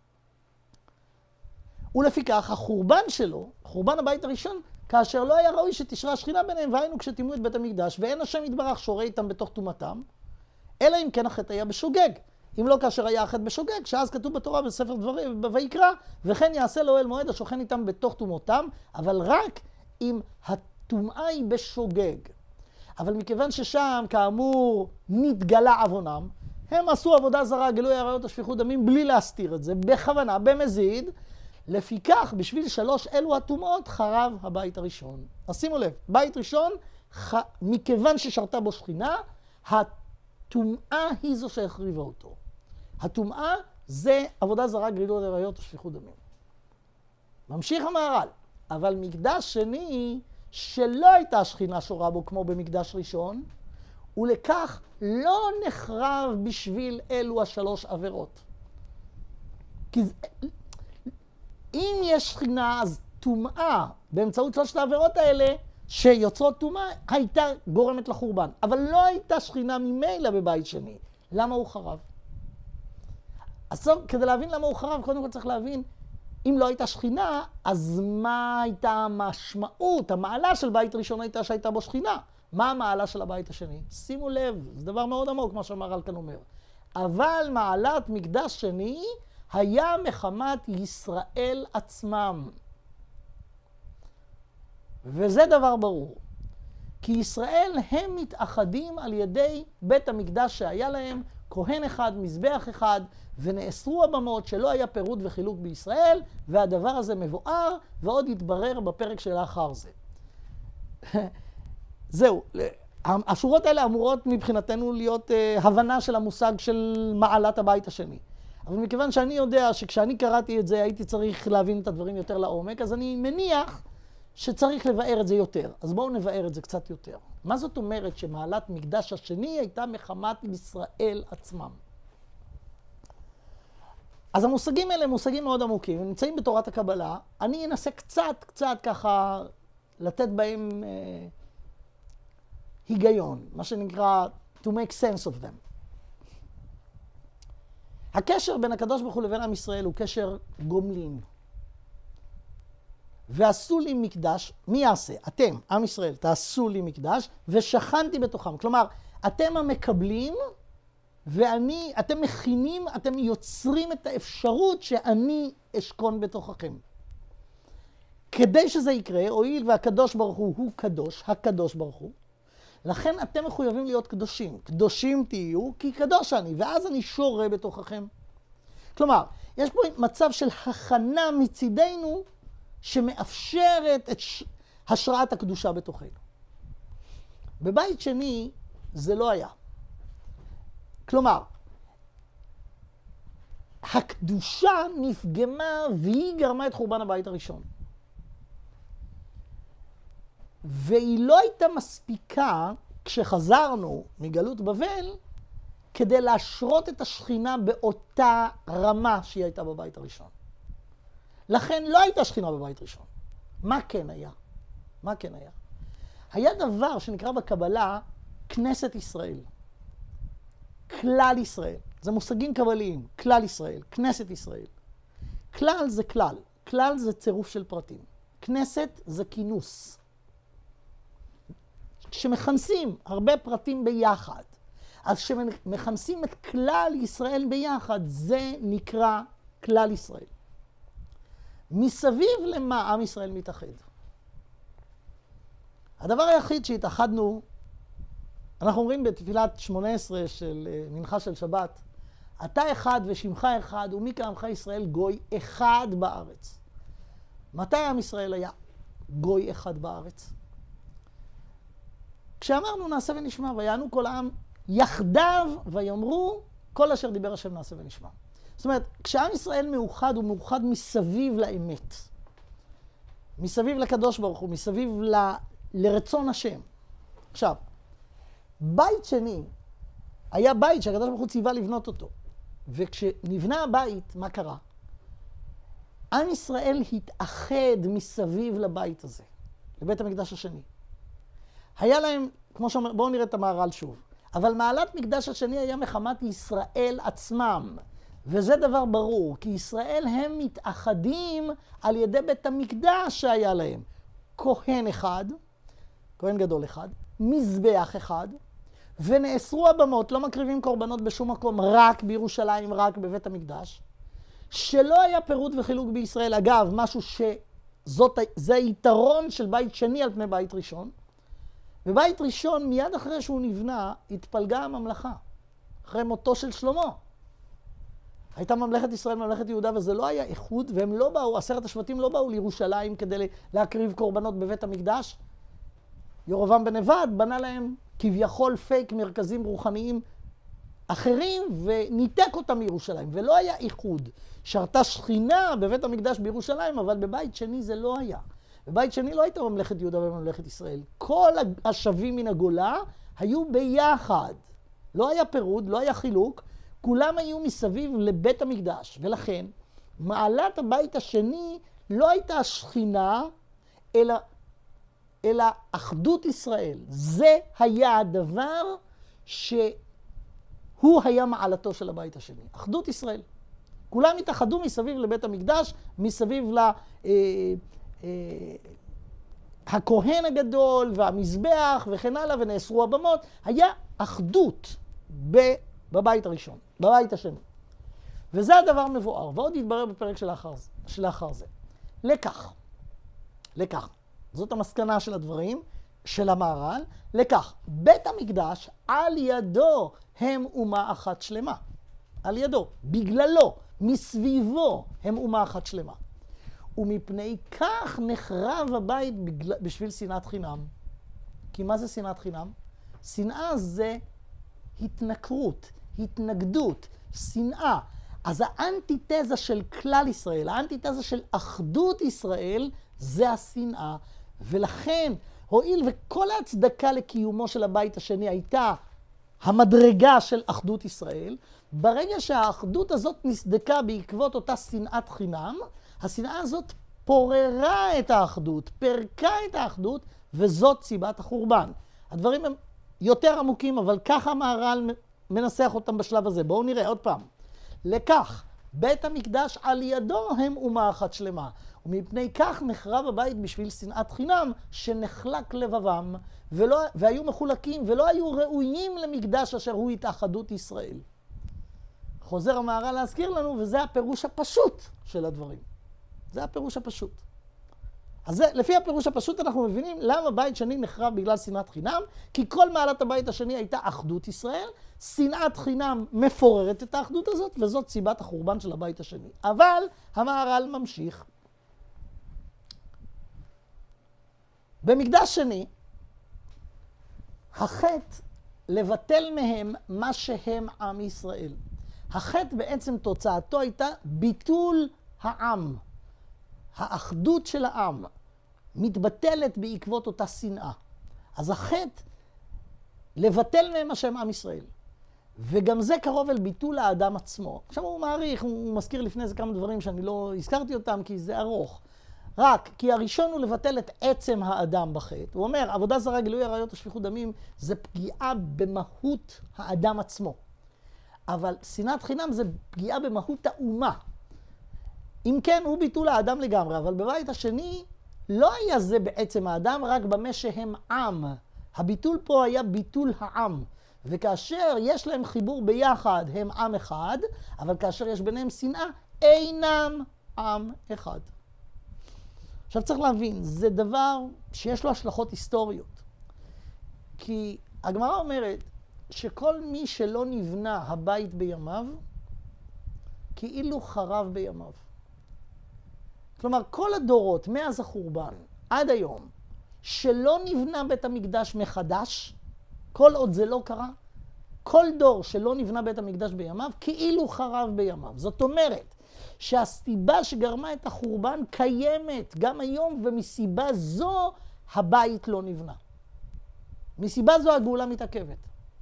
ולפיכך, החורבן שלו, חורבן הבית הראשון, כאשר לא היה ראוי שתשרה השכינה ביניהם, והיינו כשטימאו את בית המקדש, ואין השם יתברך שורה איתם בתוך טומאתם, אלא אם כן החטא היה בשוגג. אם לא כאשר היה החטא בשוגג, שאז כתוב בתורה בספר דברים, ויקרא, וכן יעשה לאוהל מועד השוכן איתם בתוך טומאתם, אבל רק אם הטומאה היא בשוגג. אבל מכיוון ששם, כאמור, נתגלה עוונם, הם עשו עבודה זרה, גילוי עריות ושפיכות דמים, בלי להסתיר את זה, בכוונה, במזיד. לפיכך, בשביל 3 אלו הטומאות, חרב הבית הראשון. אז שימו לב, בית ראשון, מכיוון ששרתה בו שכינה, הטומאה היא זו שהחריבה אותו. הטומאה זה עבודה זרה, גרידות עריות ושפיכות דמים. ממשיך המהר"ל, אבל מקדש שני שלא הייתה השכינה שורה בו כמו במקדש ראשון, ולכך לא נחרב בשביל אלו השלוש עבירות. כי אם יש שכינה, אז טומאה באמצעות שלושת העבירות האלה שיוצרות טומאה הייתה גורמת לחורבן. אבל לא הייתה שכינה ממילא בבית שני. למה הוא חרב? אז כדי להבין למה הוא חרב, קודם כל צריך להבין, אם לא הייתה שכינה, אז מה הייתה המשמעות? המעלה של בית ראשון הייתה שהייתה בו שכינה. מה המעלה של הבית השני? שימו לב, זה דבר מאוד עמוק מה שהמהר"ל כאן אומר. אבל מעלת מקדש שני היה מחמת ישראל עצמם. וזה דבר ברור. כי ישראל הם מתאחדים על ידי בית המקדש שהיה להם, כהן אחד, מזבח אחד, ונאסרו הבמות שלא היה פירוד וחילוק בישראל, והדבר הזה מבואר ועוד יתברר בפרק שלאחר זה. זהו, השורות האלה אמורות מבחינתנו להיות הבנה של המושג של מעלת הבית השני. אבל מכיוון שאני יודע שכשאני קראתי את זה הייתי צריך להבין את הדברים יותר לעומק, אז אני מניח שצריך לבאר את זה יותר. אז בואו נבאר את זה קצת יותר. מה זאת אומרת שמעלת מקדש השני הייתה מחמת ישראל עצמם? אז המושגים האלה הם מושגים מאוד עמוקים, הם נמצאים בתורת הקבלה. אני אנסה קצת ככה לתת בהם היגיון, מה שנקרא to make sense of them. הקשר בין הקדוש ברוך הוא לבין עם ישראל הוא קשר גומלין. ועשו לי מקדש, מי יעשה? אתם, עם ישראל, תעשו לי מקדש, ושכנתי בתוכם. כלומר, אתם המקבלים, אתם מכינים, אתם יוצרים את האפשרות שאני אשכון בתוככם. כדי שזה יקרה, הואיל והקדוש ברוך הוא קדוש, הקדוש ברוך הוא, לכן אתם מחויבים להיות קדושים. קדושים תהיו, כי קדוש אני, ואז אני שורה בתוככם. כלומר, יש פה מצב של הכנה מצידנו, שמאפשרת את השראת הקדושה בתוכנו. בבית שני זה לא היה. כלומר, הקדושה נפגמה והיא גרמה את חורבן הבית הראשון. והיא לא הייתה מספיקה כשחזרנו מגלות בבל כדי להשרות את השכינה באותה רמה שהיא הייתה בבית הראשון. לכן לא הייתה שכינה בבית ראשון. מה כן היה? מה כן היה? היה דבר שנקרא בקבלה כנסת ישראל. כלל ישראל. זה מושגים קבליים. כלל ישראל. כנסת ישראל. כלל זה כלל. כלל זה צירוף של פרטים. כנסת זה כינוס. כשמכנסים הרבה פרטים ביחד, אז כשמכנסים את כלל ישראל ביחד, זה נקרא כלל ישראל. מסביב למה עם ישראל מתאחד? הדבר היחיד שהתאחדנו, אנחנו אומרים בתפילת 18 של מנחה של שבת, אתה אחד ושמך אחד ומי כעמך ישראל גוי אחד בארץ. מתי עם ישראל היה גוי אחד בארץ? כשאמרנו נעשה ונשמע, ויענו כל העם יחדיו ויאמרו כל אשר דיבר השם נעשה ונשמע. זאת אומרת, כשעם ישראל מאוחד, הוא מאוחד מסביב לאמת. מסביב לקדוש ברוך הוא, מסביב לרצון השם. עכשיו, בית שני היה בית שהקדוש ברוך הוא ציווה לבנות אותו. וכשנבנה הבית, מה קרה? עם ישראל התאחד מסביב לבית הזה, לבית המקדש השני. היה להם, כמו שאומר, בואו נראה את המהר"ל שוב. אבל מעלת מקדש השני היה מחמת ישראל עצמם. וזה דבר ברור, כי ישראל הם מתאחדים על ידי בית המקדש שהיה להם. כהן אחד, כהן גדול אחד, מזבח אחד, ונאסרו הבמות, לא מקריבים קורבנות בשום מקום, רק בירושלים, רק בבית המקדש. שלא היה פירוד וחילוק בישראל. אגב, משהו שזה היתרון של בית שני על פני בית ראשון. בבית ראשון, מיד אחרי שהוא נבנה, התפלגה הממלכה. אחרי מותו של שלמה. הייתה ממלכת ישראל, ממלכת יהודה, וזה לא היה איחוד, והם לא באו, 10 השבטים לא באו לירושלים כדי להקריב קורבנות בבית המקדש. ירבעם בן נבט בנה להם כביכול פייק מרכזים רוחניים אחרים וניתק אותם מירושלים, ולא היה איחוד. שרתה שכינה בבית המקדש בירושלים, אבל בבית שני זה לא היה. בבית שני לא הייתה ממלכת יהודה וממלכת ישראל. כל השבים מן הגולה היו ביחד. לא היה פירוד, לא היה חילוק, כולם היו מסביב לבית המקדש. ולכן, מעלת הבית השני לא הייתה השכינה, אלא אחדות ישראל. זה היה הדבר שהוא היה מעלתו של הבית השני. אחדות ישראל. כולם התאחדו מסביב לבית המקדש, מסביב הכהן הגדול והמזבח וכן הלאה, ונאסרו הבמות. היה אחדות בבית הראשון, בבית השני. וזה הדבר מבואר, ועוד יתברר בפרק שלאחר זה. לקח. זאת המסקנה של הדברים, של המהר"ל. לקח, בית המקדש על ידו הם אומה אחת שלמה. על ידו, בגללו, מסביבו הם אומה אחת שלמה. ומפני כך נחרב הבית בשביל שנאת חינם. כי מה זה שנאת חינם? שנאה זה התנכרות, התנגדות, שנאה. אז האנטיתזה של כלל ישראל, האנטיתזה של אחדות ישראל, זה השנאה. ולכן, הואיל וכל ההצדקה לקיומו של הבית השני הייתה המדרגה של אחדות ישראל, ברגע שהאחדות הזאת נסדקה בעקבות אותה שנאת חינם, השנאה הזאת פוררה את האחדות, פרקה את האחדות, וזאת סיבת החורבן. הדברים הם יותר עמוקים, אבל ככה המהר"ל מנסח אותם בשלב הזה. בואו נראה עוד פעם. לקח, בית המקדש על ידו הם אומה אחת שלמה, ומפני כך נחרב הבית בשביל שנאת חינם, שנחלק לבבם, והיו מחולקים, ולא היו ראויים למקדש אשר הוא התאחדות ישראל. חוזר המהר"ל להזכיר לנו, וזה הפירוש הפשוט של הדברים. זה הפירוש הפשוט. אז לפי הפירוש הפשוט אנחנו מבינים למה בית שני נחרב בגלל שנאת חינם, כי כל מעלת הבית השני הייתה אחדות ישראל, שנאת חינם מפוררת את האחדות הזאת, וזאת סיבת החורבן של הבית השני. אבל המהר"ל ממשיך. במקדש שני, החטא לבטל מהם מה שהם עם ישראל. החטא בעצם תוצאתו הייתה ביטול העם. האחדות של העם מתבטלת בעקבות אותה שנאה. אז החטא לבטל מהם מה שהם עם ישראל. וגם זה קרוב אל ביטול האדם עצמו. עכשיו הוא מעריך, הוא מזכיר לפני זה כמה דברים שאני לא הזכרתי אותם כי זה ארוך. רק כי הראשון הוא לבטל את עצם האדם בחטא. הוא אומר, עבודה זרה, גילוי עריות ושפיכות דמים, זה פגיעה במהות האדם עצמו. אבל שנאת חינם זה פגיעה במהות האומה. אם כן, הוא ביטול האדם לגמרי, אבל בבית השני לא היה זה בעצם האדם, רק במה שהם עם. הביטול פה היה ביטול העם. וכאשר יש להם חיבור ביחד, הם עם אחד, אבל כאשר יש ביניהם שנאה, אינם עם אחד. עכשיו צריך להבין, זה דבר שיש לו השלכות היסטוריות. כי הגמרא אומרת שכל מי שלא נבנה הבית בימיו, כאילו חרב בימיו. כלומר, כל הדורות, מאז החורבן עד היום, שלא נבנה בית המקדש מחדש, כל עוד זה לא קרה, כל דור שלא נבנה בית המקדש בימיו, כאילו חרב בימיו. זאת אומרת, שהסיבה שגרמה את החורבן קיימת גם היום, ומסיבה זו הבית לא נבנה. מסיבה זו הגאולה מתעכבת.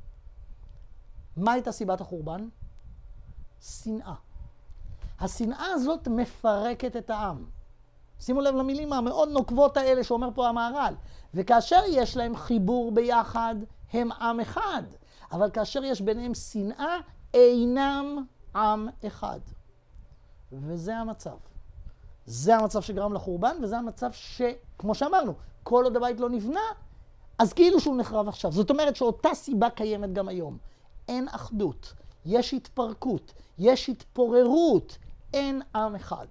מה הייתה סיבת החורבן? שנאה. השנאה הזאת מפרקת את העם. שימו לב למילים המאוד נוקבות האלה שאומר פה המהר"ל. וכאשר יש להם חיבור ביחד, הם עם אחד. אבל כאשר יש ביניהם שנאה, אינם עם אחד. וזה המצב. זה המצב שגרם לחורבן, וזה המצב שכמו שאמרנו, כל עוד הבית לא נבנה, אז כאילו שהוא נחרב עכשיו. זאת אומרת שאותה סיבה קיימת גם היום. אין אחדות, יש התפרקות, יש התפוררות, אין עם אחד.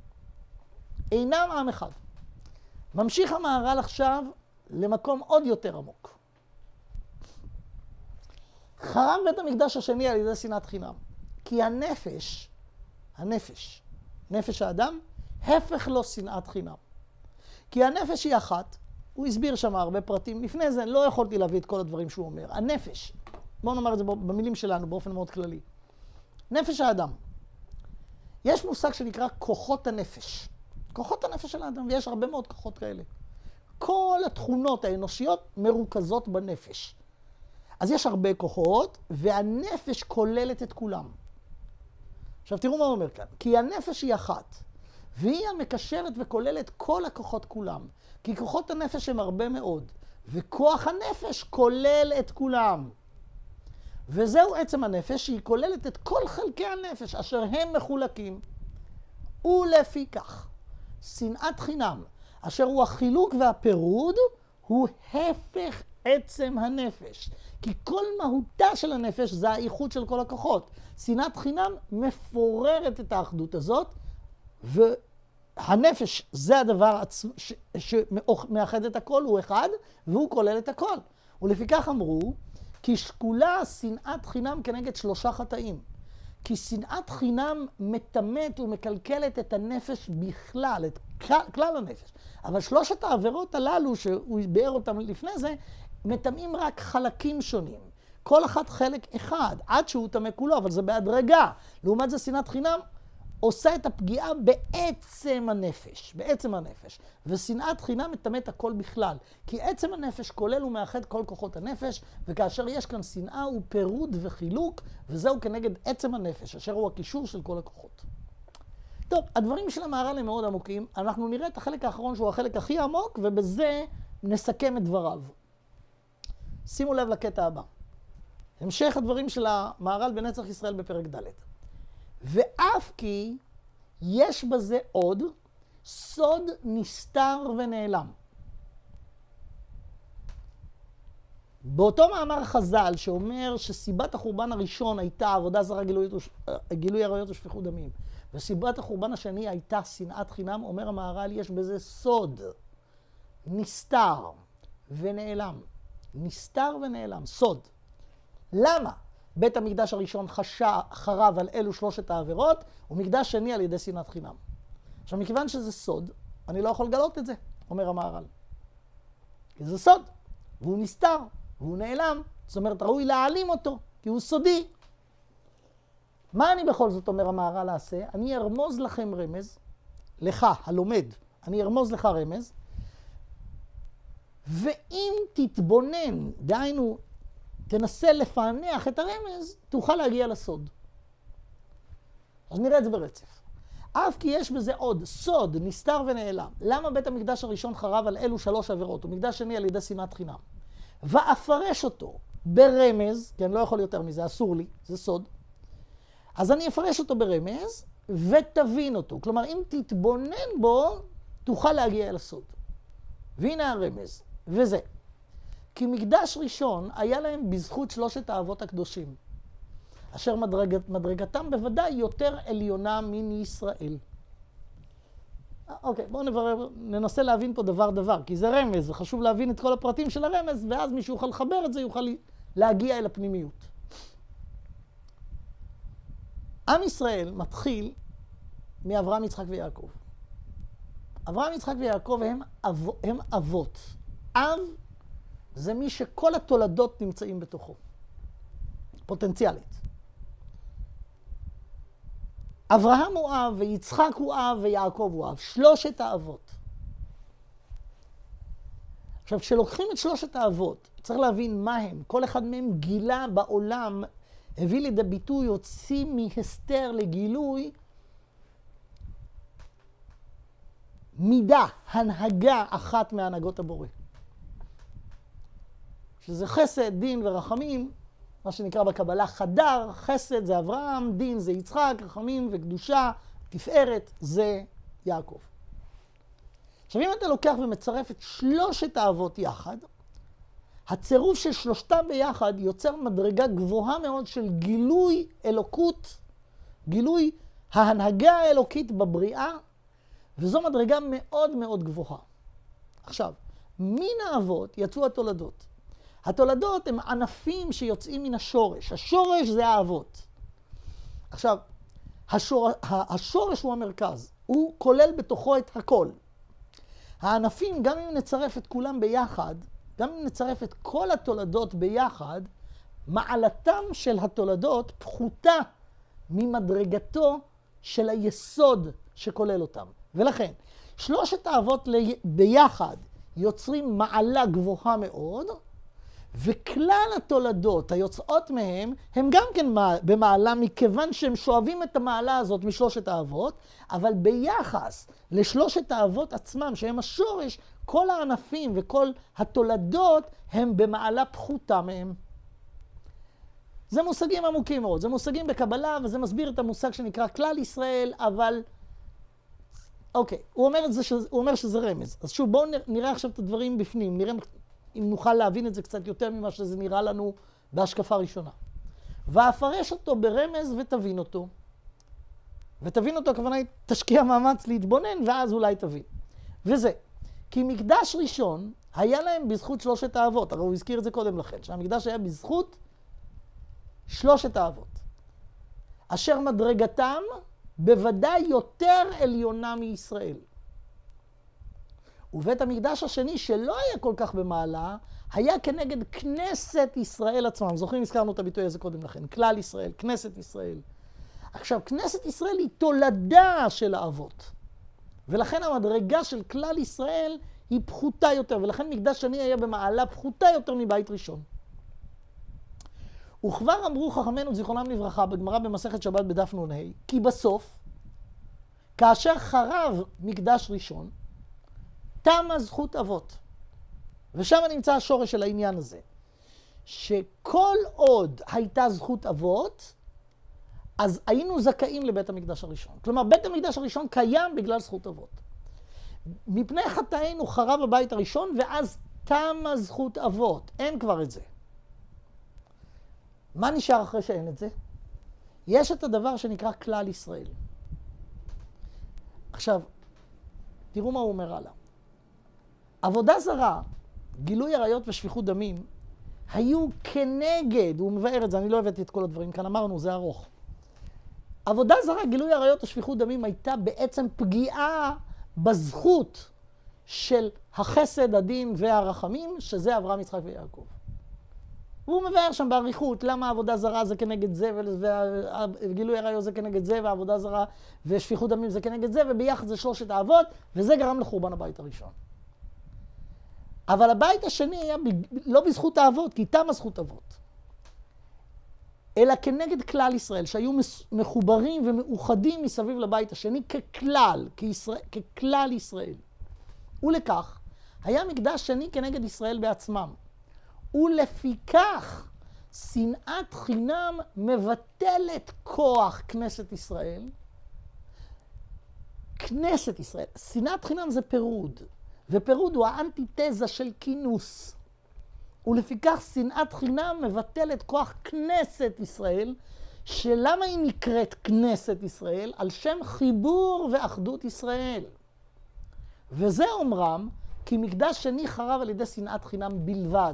אינם עם אחד. ממשיך המהר"ל עכשיו למקום עוד יותר עמוק. חרב בית המקדש השני על ידי שנאת חינם. כי נפש האדם, הפך לו שנאת חינם. כי הנפש היא אחת, הוא הסביר שם הרבה פרטים. לפני זה לא יכולתי להביא את כל הדברים שהוא אומר. הנפש בואו נאמר את זה במילים שלנו, באופן מאוד כללי. נפש האדם. יש מושג שנקרא כוחות הנפש. כוחות הנפש של האדם, ויש הרבה מאוד כוחות כאלה. כל התכונות האנושיות מרוכזות בנפש. אז יש הרבה כוחות, והנפש כוללת את כולם. עכשיו תראו מה הוא אומר כאן. כי הנפש היא אחת, והיא המקשרת וכוללת כל הכוחות כולם. כי כוחות הנפש הם הרבה מאוד, וכוח הנפש כולל את כולם. וזהו עצם הנפש, שהיא כוללת את כל חלקי הנפש, אשר הם מחולקים. ולפי כך, שנאת חינם, אשר הוא החילוק והפירוד, הוא הפך עצם הנפש. כי כל מהותה של הנפש זה האיחוד של כל הכוחות. שנאת חינם מפוררת את האחדות הזאת, והנפש זה הדבר שמאחד את הכל, הוא אחד, והוא כולל את הכל. ולפי כך אמרו, כי שקולה שנאת חינם כנגד 3 חטאים. כי שנאת חינם מטמאת ומקלקלת את הנפש בכלל, את כלל הנפש. אבל 3 העבירות הללו, שהוא ביאר אותם לפני זה, מטמאים רק חלקים שונים. כל אחת חלק אחד, עד שהוא טמא כולו, אבל זה בהדרגה. לעומת זה שנאת חינם עושה את הפגיעה בעצם הנפש, בעצם הנפש. ושנאת חינם מטמאת הכל בכלל. כי עצם הנפש כולל ומאחד כל כוחות הנפש, וכאשר יש כאן שנאה הוא פירוד וחילוק, וזהו כנגד עצם הנפש, אשר הוא הקישור של כל הכוחות. טוב, הדברים של המהר"ל הם מאוד עמוקים. אנחנו נראה את החלק האחרון שהוא החלק הכי עמוק, ובזה נסכם את דבריו. שימו לב לקטע הבא. המשך הדברים של המהר"ל בנצח ישראל בפרק ד'. ואף כי יש בזה עוד סוד נסתר ונעלם. באותו מאמר חז"ל שאומר שסיבת החורבן הראשון הייתה עבודה זרה, גילוי עריות ושפיכות דמים, וסיבת החורבן השני הייתה שנאת חינם, אומר המהר"ל יש בזה סוד נסתר ונעלם. נסתר ונעלם, סוד. למה? בית המקדש הראשון חרב על אלו 3 העבירות, ומקדש שני על ידי שנאת חינם. עכשיו, מכיוון שזה סוד, אני לא יכול לגלות את זה, אומר המהר"ל. כי זה סוד, והוא נסתר, והוא נעלם. זאת אומרת, ראוי להעלים אותו, כי הוא סודי. מה אני בכל זאת, אומר המהר"ל, לעשה? אני ארמוז לכם רמז, לך, הלומד, אני ארמוז לך רמז, ואם תתבונן, דהיינו, תנסה לפענח את הרמז, תוכל להגיע לסוד. אז נראה את זה ברצף. אף כי יש בזה עוד סוד, נסתר ונעלם. למה בית המקדש הראשון חרב על אלו 3 עבירות, ומקדש שני על ידי שנאת חינם? ואפרש אותו ברמז, כי אני לא יכול יותר מזה, אסור לי, זה סוד. אז אני אפרש אותו ברמז, ותבין אותו. כלומר, אם תתבונן בו, תוכל להגיע אל הסוד. והנה הרמז, וזה. כי מקדש ראשון היה להם בזכות 3 האבות הקדושים, אשר מדרגתם בוודאי יותר עליונה מן ישראל. אוקיי, בואו ננסה להבין פה דבר, כי זה רמז, וחשוב להבין את כל הפרטים של הרמז, ואז מישהו יוכל לחבר את זה, יוכל להגיע אל הפנימיות. עם ישראל מתחיל מאברהם, יצחק ויעקב. אברהם, יצחק ויעקב הם אבות. אב זה מי שכל התולדות נמצאים בתוכו, פוטנציאלית. אברהם הוא אב, ויצחק הוא אב, ויעקב הוא אב. 3 האבות. עכשיו, כשלוקחים את 3 האבות, צריך להבין מה הם. כל אחד מהם גילה בעולם, הביא לידי ביטוי, הוציא מהסתר לגילוי, מידה, הנהגה אחת מהנהגות הבורא. שזה חסד, דין ורחמים, מה שנקרא בקבלה חדר, חסד זה אברהם, דין זה יצחק, רחמים וקדושה, תפארת זה יעקב. עכשיו אם אתה לוקח ומצרף את 3 האבות יחד, הצירוף של 3 ביחד יוצר מדרגה גבוהה מאוד של גילוי אלוקות, גילוי ההנהגה האלוקית בבריאה, וזו מדרגה מאוד מאוד גבוהה. עכשיו, מן האבות יצאו התולדות. התולדות הם ענפים שיוצאים מן השורש. השורש זה האבות. עכשיו, השורש הוא המרכז. הוא כולל בתוכו את הכל. הענפים, גם אם נצרף את כולם ביחד, גם אם נצרף את כל התולדות ביחד, מעלתם של התולדות פחותה ממדרגתו של היסוד שכולל אותם. ולכן, שלושת האבות ביחד יוצרים מעלה גבוהה מאוד, וכלל התולדות היוצאות מהם הם גם כן במעלה, מכיוון שהם שואבים את המעלה הזאת משלושת האבות, אבל ביחס לשלושת האבות עצמם, שהם השורש, כל הענפים וכל התולדות הם במעלה פחותה מהם. זה מושגים עמוקים מאוד, זה מושגים בקבלה, וזה מסביר את המושג שנקרא כלל ישראל, אבל אוקיי, הוא אומר שזה רמז. אז שוב, בואו נראה עכשיו את הדברים בפנים, נראה אם נוכל להבין את זה קצת יותר ממה שזה נראה לנו בהשקפה ראשונה. ואפרש אותו ברמז ותבין אותו. ותבין אותו, הכוונה היא תשקיע מאמץ להתבונן, ואז אולי תבין. וזה, כי מקדש ראשון היה להם בזכות שלושת האבות. הרי הוא הזכיר את זה קודם לכן, שהמקדש היה בזכות שלושת האבות. אשר מדרגתם בוודאי יותר עליונה מישראל. ובית המקדש השני, שלא היה כל כך במעלה, היה כנגד כנסת ישראל עצמם. זוכרים, הזכרנו את הביטוי הזה קודם לכן. כלל ישראל, כנסת ישראל. עכשיו, כנסת ישראל היא תולדה של האבות. ולכן המדרגה של כלל ישראל היא פחותה יותר. ולכן מקדש שני היה במעלה פחותה יותר מבית ראשון. וכבר אמרו חכמינו זיכרונם לברכה בגמרא במסכת שבת בדף נ"ה, כי בסוף, כאשר חרב מקדש ראשון, תמה זכות אבות. ושם נמצא השורש של העניין הזה. שכל עוד הייתה זכות אבות, אז היינו זכאים לבית המקדש הראשון. כלומר, בית המקדש הראשון קיים בגלל זכות אבות. מפני חטאינו חרב הבית הראשון, ואז תמה זכות אבות. אין כבר את זה. מה נשאר אחרי שאין את זה? יש את הדבר שנקרא כלל ישראל. עכשיו, תראו מה הוא אומר הלאה. עבודה זרה, גילוי עריות ושפיכות דמים, היו כנגד, הוא מבאר את זה, אני לא הבאתי את כל הדברים כאן, אמרנו, זה ארוך. עבודה זרה, גילוי עריות ושפיכות דמים, הייתה בעצם פגיעה בזכות של החסד, הדין והרחמים, שזה אברהם, יצחק ויעקב. והוא מבאר שם בעריכות, למה עבודה זרה זה כנגד זה, וגילוי עריות זה כנגד זה, ועבודה זרה ושפיכות דמים זה כנגד זה, וביחד זה שלושת האבות, וזה גרם לחורבן הבית הראשון. אבל הבית השני היה לא בזכות האבות, כי תמה זכות אבות, אלא כנגד כלל ישראל, שהיו מחוברים ומאוחדים מסביב לבית השני ככלל, ככלל ישראל. ולכך, היה מקדש שני כנגד ישראל בעצמם. ולפיכך, שנאת חינם מבטלת כוח כנסת ישראל. כנסת ישראל, שנאת חינם זה פירוד. ופירוד הוא האנטיתזה של כינוס. ולפיכך שנאת חינם מבטלת כוח כנסת ישראל, שלמה היא נקראת כנסת ישראל? על שם חיבור ואחדות ישראל. וזה אומרם, כי מקדש שני חרב על ידי שנאת חינם בלבד.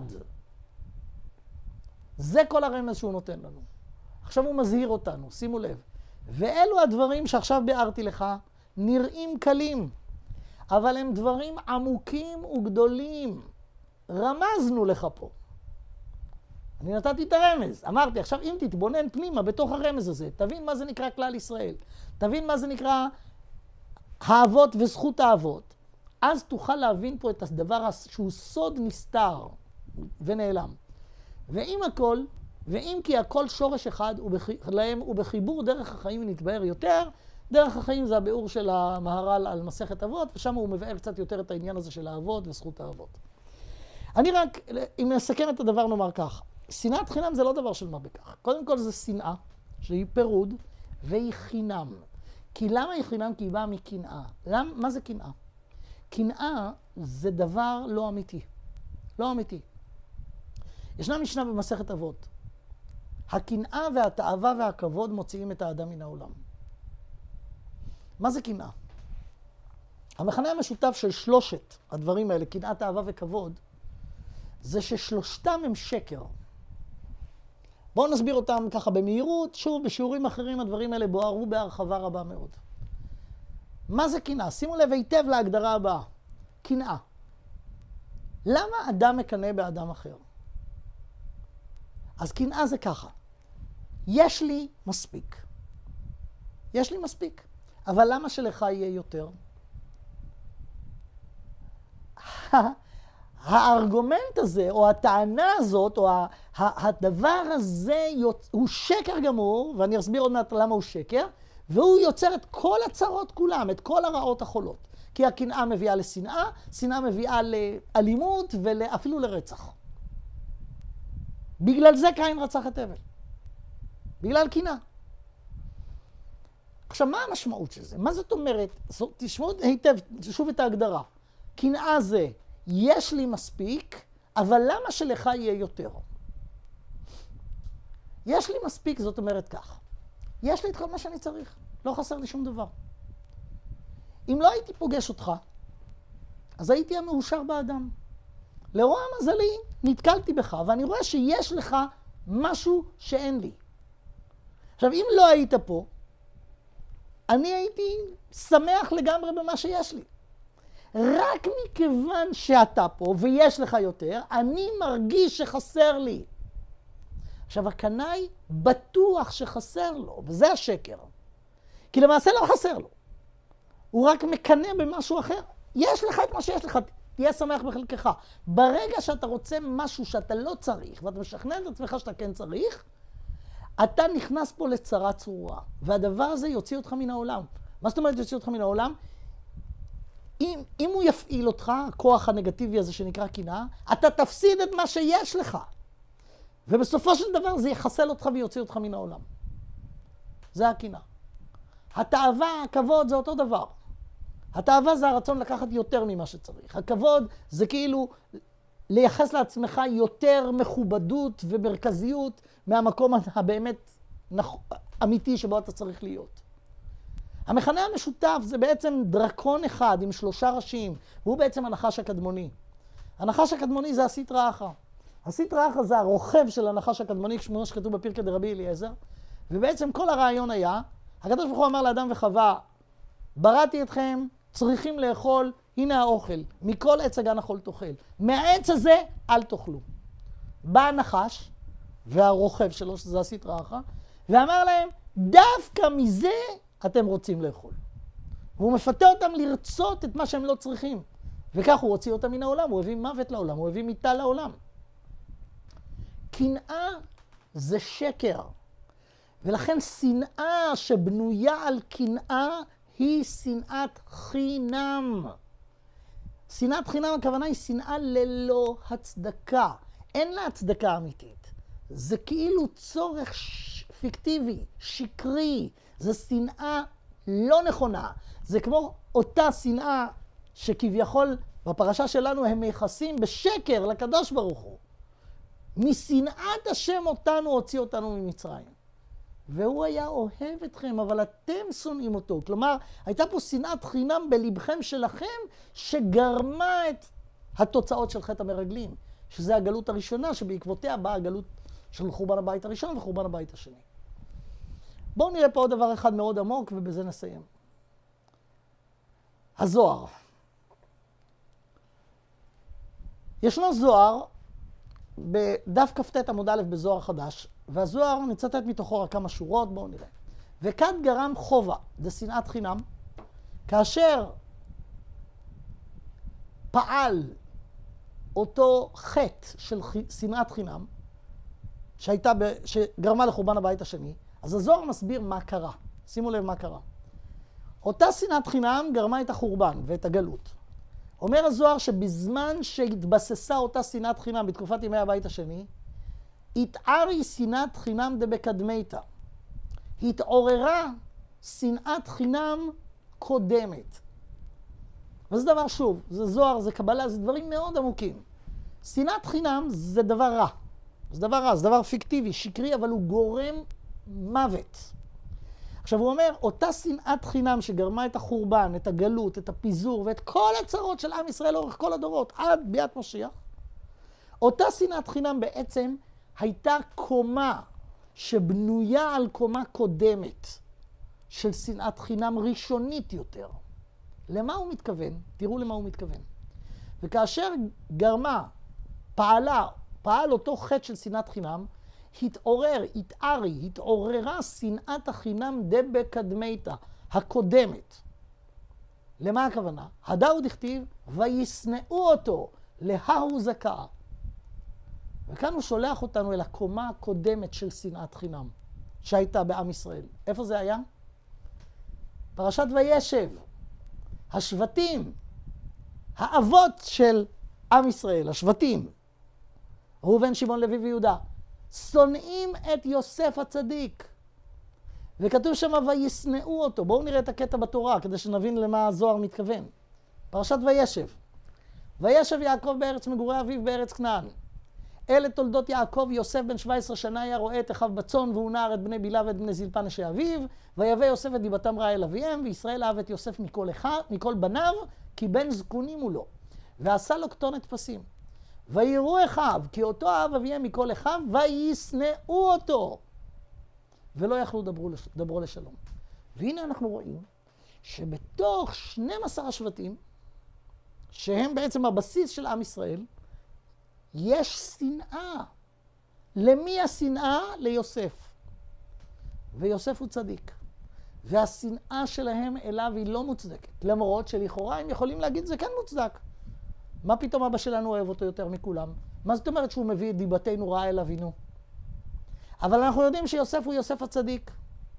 זה כל הרמז שהוא נותן לנו. עכשיו הוא מזהיר אותנו, שימו לב. ואלו הדברים שעכשיו ביארתי לך, נראים קלים. אבל הם דברים עמוקים וגדולים. רמזנו לך פה. אני נתתי את הרמז. אמרתי, עכשיו אם תתבונן פנימה בתוך הרמז הזה, תבין מה זה נקרא כלל ישראל. תבין מה זה נקרא האבות וזכות האבות. אז תוכל להבין פה את הדבר שהוא סוד נסתר ונעלם. ועם הכל, ואם כי הכל שורש אחד להם ובחיבור דרך החיים נתבהר יותר, דרך החיים זה הביאור של המהר"ל על מסכת אבות, ושם הוא מבאר קצת יותר את העניין הזה של האבות וזכות האבות. אני רק, אם נסכם את הדבר נאמר כך, שנאת חינם זה לא דבר של מה בכך. קודם כל זה שנאה, שהיא פירוד, והיא חינם. כי למה היא חינם? כי היא באה מקנאה. מה זה קנאה? קנאה זה דבר לא אמיתי. לא אמיתי. ישנה משנה במסכת אבות. הקנאה והתאווה והכבוד מוציאים את האדם מן העולם. מה זה קנאה? המכנה המשותף של שלושת הדברים האלה, קנאה, תאווה וכבוד, זה ששלושתם הם שקר. בואו נסביר אותם ככה במהירות. שוב, בשיעורים אחרים הדברים האלה בוארו בהרחבה רבה מאוד. מה זה קנאה? שימו לב היטב להגדרה הבאה. קנאה. למה אדם מקנא באדם אחר? אז קנאה זה ככה. יש לי מספיק. יש לי מספיק. אבל למה שלך יהיה יותר? הארגומנט הזה, או הטענה הזאת, או הדבר הזה הוא שקר גמור, ואני אסביר עוד מעט למה הוא שקר, והוא יוצר את כל הצרות כולם, את כל הרעות החולות. כי הקנאה מביאה לשנאה, שנאה מביאה לאלימות ואפילו לרצח. בגלל זה קין רצח את הבל. בגלל קנאה. עכשיו, מה המשמעות של זה? מה זאת אומרת? תשמעו היטב, שוב את ההגדרה. קנאה זה, יש לי מספיק, אבל למה שלך יהיה יותר? יש לי מספיק, זאת אומרת כך. יש לי את כל מה שאני צריך. לא חסר לי שום דבר. אם לא הייתי פוגש אותך, אז הייתי המאושר באדם. לרוע מזלי, נתקלתי בך, ואני רואה שיש לך משהו שאין לי. עכשיו, אם לא היית פה, אני הייתי שמח לגמרי במה שיש לי. רק מכיוון שאתה פה ויש לך יותר, אני מרגיש שחסר לי. עכשיו, הקנאי בטוח שחסר לו, וזה השקר. כי למעשה לא חסר לו. הוא רק מקנא במשהו אחר. יש לך את מה שיש לך, תהיה שמח בחלקך. ברגע שאתה רוצה משהו שאתה לא צריך, ואתה משכנע את עצמך שאתה כן צריך, אתה נכנס פה לצרה צרורה. והדבר הזה יוציא אותך מן העולם. מה זאת אומרת יוציא אותך מן העולם? אם הוא יפעיל אותך, הכוח הנגטיבי הזה שנקרא קנאה, אתה תפסיד את מה שיש לך. ובסופו של דבר זה יחסל אותך ויוציא אותך מן העולם. זה הקנאה. התאווה, הכבוד זה אותו דבר. התאווה זה הרצון לקחת יותר ממה שצריך. הכבוד זה כאילו לייחס לעצמך יותר מכובדות ומרכזיות מהמקום הבאמת אמיתי שבו אתה צריך להיות. המכנה המשותף זה בעצם דרקון אחד עם 3 ראשים, והוא בעצם הנחש הקדמוני. הנחש הקדמוני זה הסטרא אחרא. הסטרא אחרא זה הרוכב של הנחש הקדמוני, כמו שכתוב בפרקי דרבי אליעזר, ובעצם כל הרעיון היה, הקדוש ברוך הוא אמר לאדם וחווה, בראתי אתכם, צריכים לאכול, הנה האוכל, מכל עץ הגן החול תאכל. מהעץ הזה אל תאכלו. בא הנחש, והרוכב שלו, שזה הסטרא אחרא, ואמר להם, דווקא מזה אתם רוצים לאכול. והוא מפתה אותם לרצות את מה שהם לא צריכים. וכך הוא הוציא אותם מן העולם, הוא הביא מוות לעולם, הוא הביא מיתה לעולם. קנאה זה שקר. ולכן שנאה שבנויה על קנאה היא שנאת חינם. שנאת חינם הכוונה היא שנאה ללא הצדקה. אין לה הצדקה אמיתית. זה כאילו צורך פיקטיבי, שקרי. זה שנאה לא נכונה. זה כמו אותה שנאה שכביכול בפרשה שלנו הם מייחסים בשקר לקדוש ברוך הוא. משנאת השם אותנו הוציא אותנו ממצרים. והוא היה אוהב אתכם, אבל אתם שונאים אותו. כלומר, הייתה פה שנאת חינם בלבכם שלכם, שגרמה את התוצאות של חטא המרגלים. שזה הגלות הראשונה, שבעקבותיה באה הגלות של חורבן הבית הראשון וחורבן הבית השני. בואו נראה פה עוד דבר אחד מאוד עמוק, ובזה נסיים. הזוהר. ישנו זוהר, בדף כ"ט עמוד א' בזוהר חדש, והזוהר נצטט מתוכו רק כמה שורות, בואו נראה. וכד גרם חובה, זה שנאת חינם, כאשר פעל אותו חטא של שנאת חינם, שגרמה לחורבן הבית השני, אז הזוהר מסביר מה קרה. שימו לב מה קרה. אותה שנאת חינם גרמה את החורבן ואת הגלות. אומר הזוהר שבזמן שהתבססה אותה שנאת חינם בתקופת ימי הבית השני, התערי שנאת חינם דבקדמיתא. התעוררה שנאת חינם קודמת. וזה דבר שוב, זה זוהר, זה קבלה, זה דברים מאוד עמוקים. שנאת חינם זה דבר רע. זה דבר רע, זה דבר פיקטיבי, שקרי, אבל הוא גורם מוות. עכשיו הוא אומר, אותה שנאת חינם שגרמה את החורבן, את הגלות, את הפיזור ואת כל הצרות של עם ישראל לאורך כל הדורות, עד ביאת משיח, אותה שנאת חינם בעצם הייתה קומה שבנויה על קומה קודמת של שנאת חינם ראשונית יותר. למה הוא מתכוון? תראו למה הוא מתכוון. וכאשר גרמה, פעל אותו חטא של שנאת חינם, התעוררה שנאת החינם דבקדמיתא, הקודמת. למה הכוונה? הדאו דכתיב, וישנאו אותו, להוא זכאה. וכאן הוא שולח אותנו אל הקומה הקודמת של שנאת חינם, שהייתה בעם ישראל. איפה זה היה? פרשת וישב. השבטים, האבות של עם ישראל, השבטים, ראובן, שמעון, לוי ויהודה, שונאים את יוסף הצדיק. וכתוב שם וישנאו אותו. בואו נראה את הקטע בתורה כדי שנבין למה הזוהר מתכוון. פרשת וישב. וישב יעקב בארץ מגורי אביו בארץ כנען. אלה תולדות יעקב. יוסף בן 17 שנה היה רואה את אחיו בצאן, והוא נער את בני בלהה ואת בני זלפה נשי אביו, ויבא יוסף את דיבתם רעה אל אביהם, וישראל אהב את יוסף מכל בניו, כי בן זקונים הוא לו, ועשה לו כתונת פסים. ויראו אחיו, כי אהב אביהם מכל אחיו, וישנאו אותו, ולא יכלו דברו לשלום. והנה אנחנו רואים שבתוך 12 השבטים, שהם בעצם הבסיס של עם ישראל, יש שנאה. למי השנאה? ליוסף. ויוסף הוא צדיק. והשנאה שלהם אליו היא לא מוצדקת. למרות שלכאורה הם יכולים להגיד זה כן מוצדק. מה פתאום אבא שלנו אוהב אותו יותר מכולם? מה זאת אומרת שהוא מביא את דיבתנו רעה אל אבינו? אבל אנחנו יודעים שיוסף הוא יוסף הצדיק.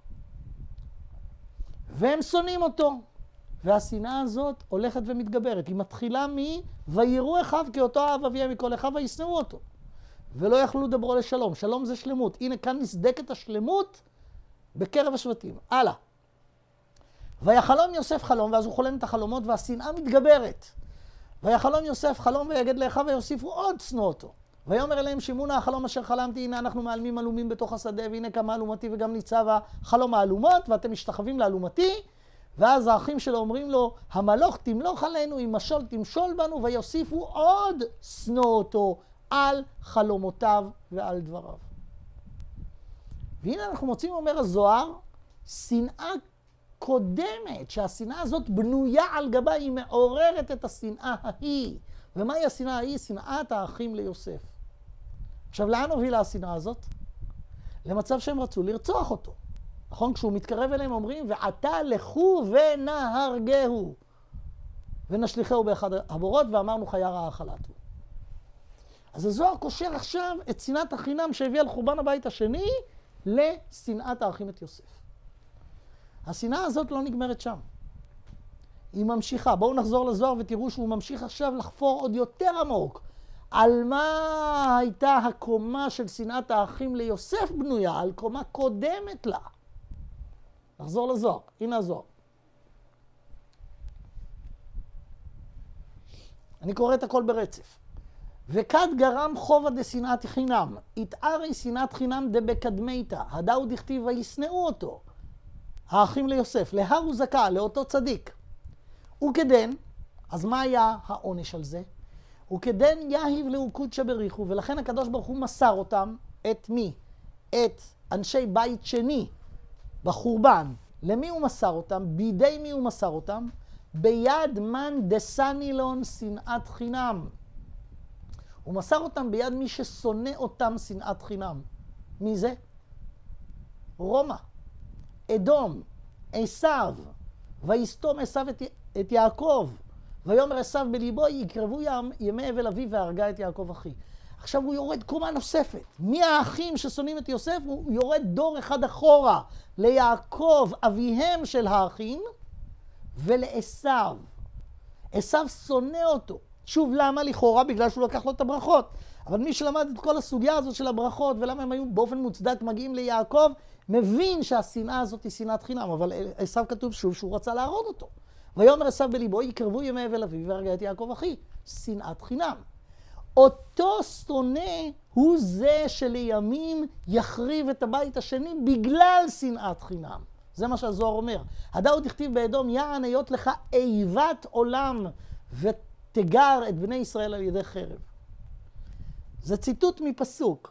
והם שונאים אותו. והשנאה הזאת הולכת ומתגברת. היא מתחילה ויראו אחיו, כי אהב אביהם מכל אחיו, וישנאו אותו. ולא יכלו דברו לשלום. שלום זה שלמות. הנה כאן נסדקת השלמות בקרב השבטים. הלאה. ויחלום יוסף חלום, ואז הוא חולם את החלומות, והשנאה מתגברת. ויחלום יוסף חלום ויגד לאחיו, ויוסיפו עוד שנוא אותו. ויאמר אליהם שמעונה החלום אשר חלמתי, הנה אנחנו מעלמים עלומים בתוך השדה, והנה קמה אלומתי וגם ניצב החלום האלומות, ואתם משתחווים לאלומתי. ואז האחים שלו אומרים לו, המלוך תמלוך עלינו, אם משול תמשול בנו, ויוסיפו עוד שנוא אותו על חלומותיו ועל דבריו. והנה אנחנו מוצאים, אומר הזוהר, שנאה קודמת, שהשנאה הזאת בנויה על גבה, היא מעוררת את השנאה ההיא. ומהי השנאה ההיא? שנאת האחים ליוסף. עכשיו, לאן הובילה השנאה הזאת? למצב שהם רצו לרצוח אותו. נכון? כשהוא מתקרב אליהם אומרים, ועתה לכו ונהרגהו. ונשליחהו באחד הבורות, ואמרנו חיה רעה אכלתו. אז הזוהר קושר עכשיו את שנאת החינם שהביאה לחורבן הבית השני, לשנאת האחים את יוסף. השנאה הזאת לא נגמרת שם. היא ממשיכה. בואו נחזור לזוהר ותראו שהוא ממשיך עכשיו לחפור עוד יותר עמוק. על מה הייתה הקומה של שנאת האחים ליוסף בנויה? על קומה קודמת לה. נחזור לזוהר. הנה הזוהר. אני קורא את הכל ברצף. וכד גרם חובה דשנאת חינם. התארי שנאת חינם דבקדמיתא. הדאו דכתיב וישנאו אותו. האחים ליוסף. להוא זכאה, לאותו צדיק. וכדן, אז מה היה העונש על זה? וכדן יהיב לאו קודשא בריחו, ולכן הקדוש ברוך הוא מסר אותם, את מי? את אנשי בית שני בחורבן. למי הוא מסר אותם? בידי מי הוא מסר אותם? ביד מן דסנילון שנאת חינם. הוא מסר אותם ביד מי ששונא אותם שנאת חינם. מי זה? רומא, אדום, עשיו. ויסתום עשיו את יעקב. ויאמר עשיו בליבו, יקרבו ימי אבל אביו והרגה את יעקב אחי. עכשיו הוא יורד קומה נוספת. מי האחים ששונאים את יוסף? הוא יורד דור אחד אחורה. ליעקב, אביהם של האחים, ולעשיו. עשיו שונא אותו. שוב, למה? לכאורה, בגלל שהוא לקח לו את הברכות. אבל מי שלמד את כל הסוגיה הזאת של הברכות, ולמה הם היו באופן מוצדק מגיעים ליעקב, מבין שהשנאה הזאת היא שנאת חינם. אבל עשיו כתוב שוב שהוא רצה להרוג אותו. ויאמר עשיו בליבו, יקרבו ימי אבל אביו והרגה את יעקב אחי. שנאת חינם. אותו שונא הוא זה שלימים יחריב את הבית השני בגלל שנאת חינם. זה מה שהזוהר אומר. הדאו דכתיב באדום, יען היות לך איבת עולם ותגר את בני ישראל על ידי חרב. זה ציטוט מפסוק.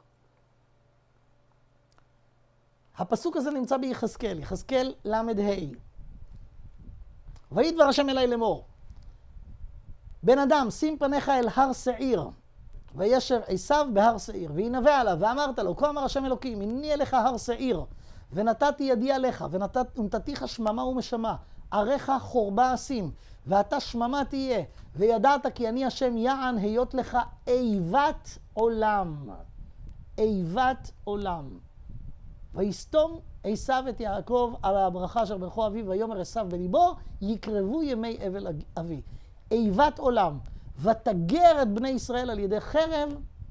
הפסוק הזה נמצא ביחזקאל, יחזקאל למד ה'. ויהי דבר השם אלי לאמור, בן אדם, שים פניך אל הר שעיר, וישב עשיו בהר שעיר, וינבא עליו, ואמרת לו, כה אמר השם אלוקים, הנני אליך הר שעיר, ונתתי ידי עליך, ונתתיך שממה ומשמה, עריך חורבה אשים, ואתה שממה תהיה, וידעת כי אני השם יען היות לך איבת עולם. איבת עולם. ויסתום עשיו את יעקב על הברכה אשר ברכו אביו, ויאמר עשיו בליבו, יקרבו ימי אבל אבי. איבת עולם. ותגר את בני ישראל על ידי חרב,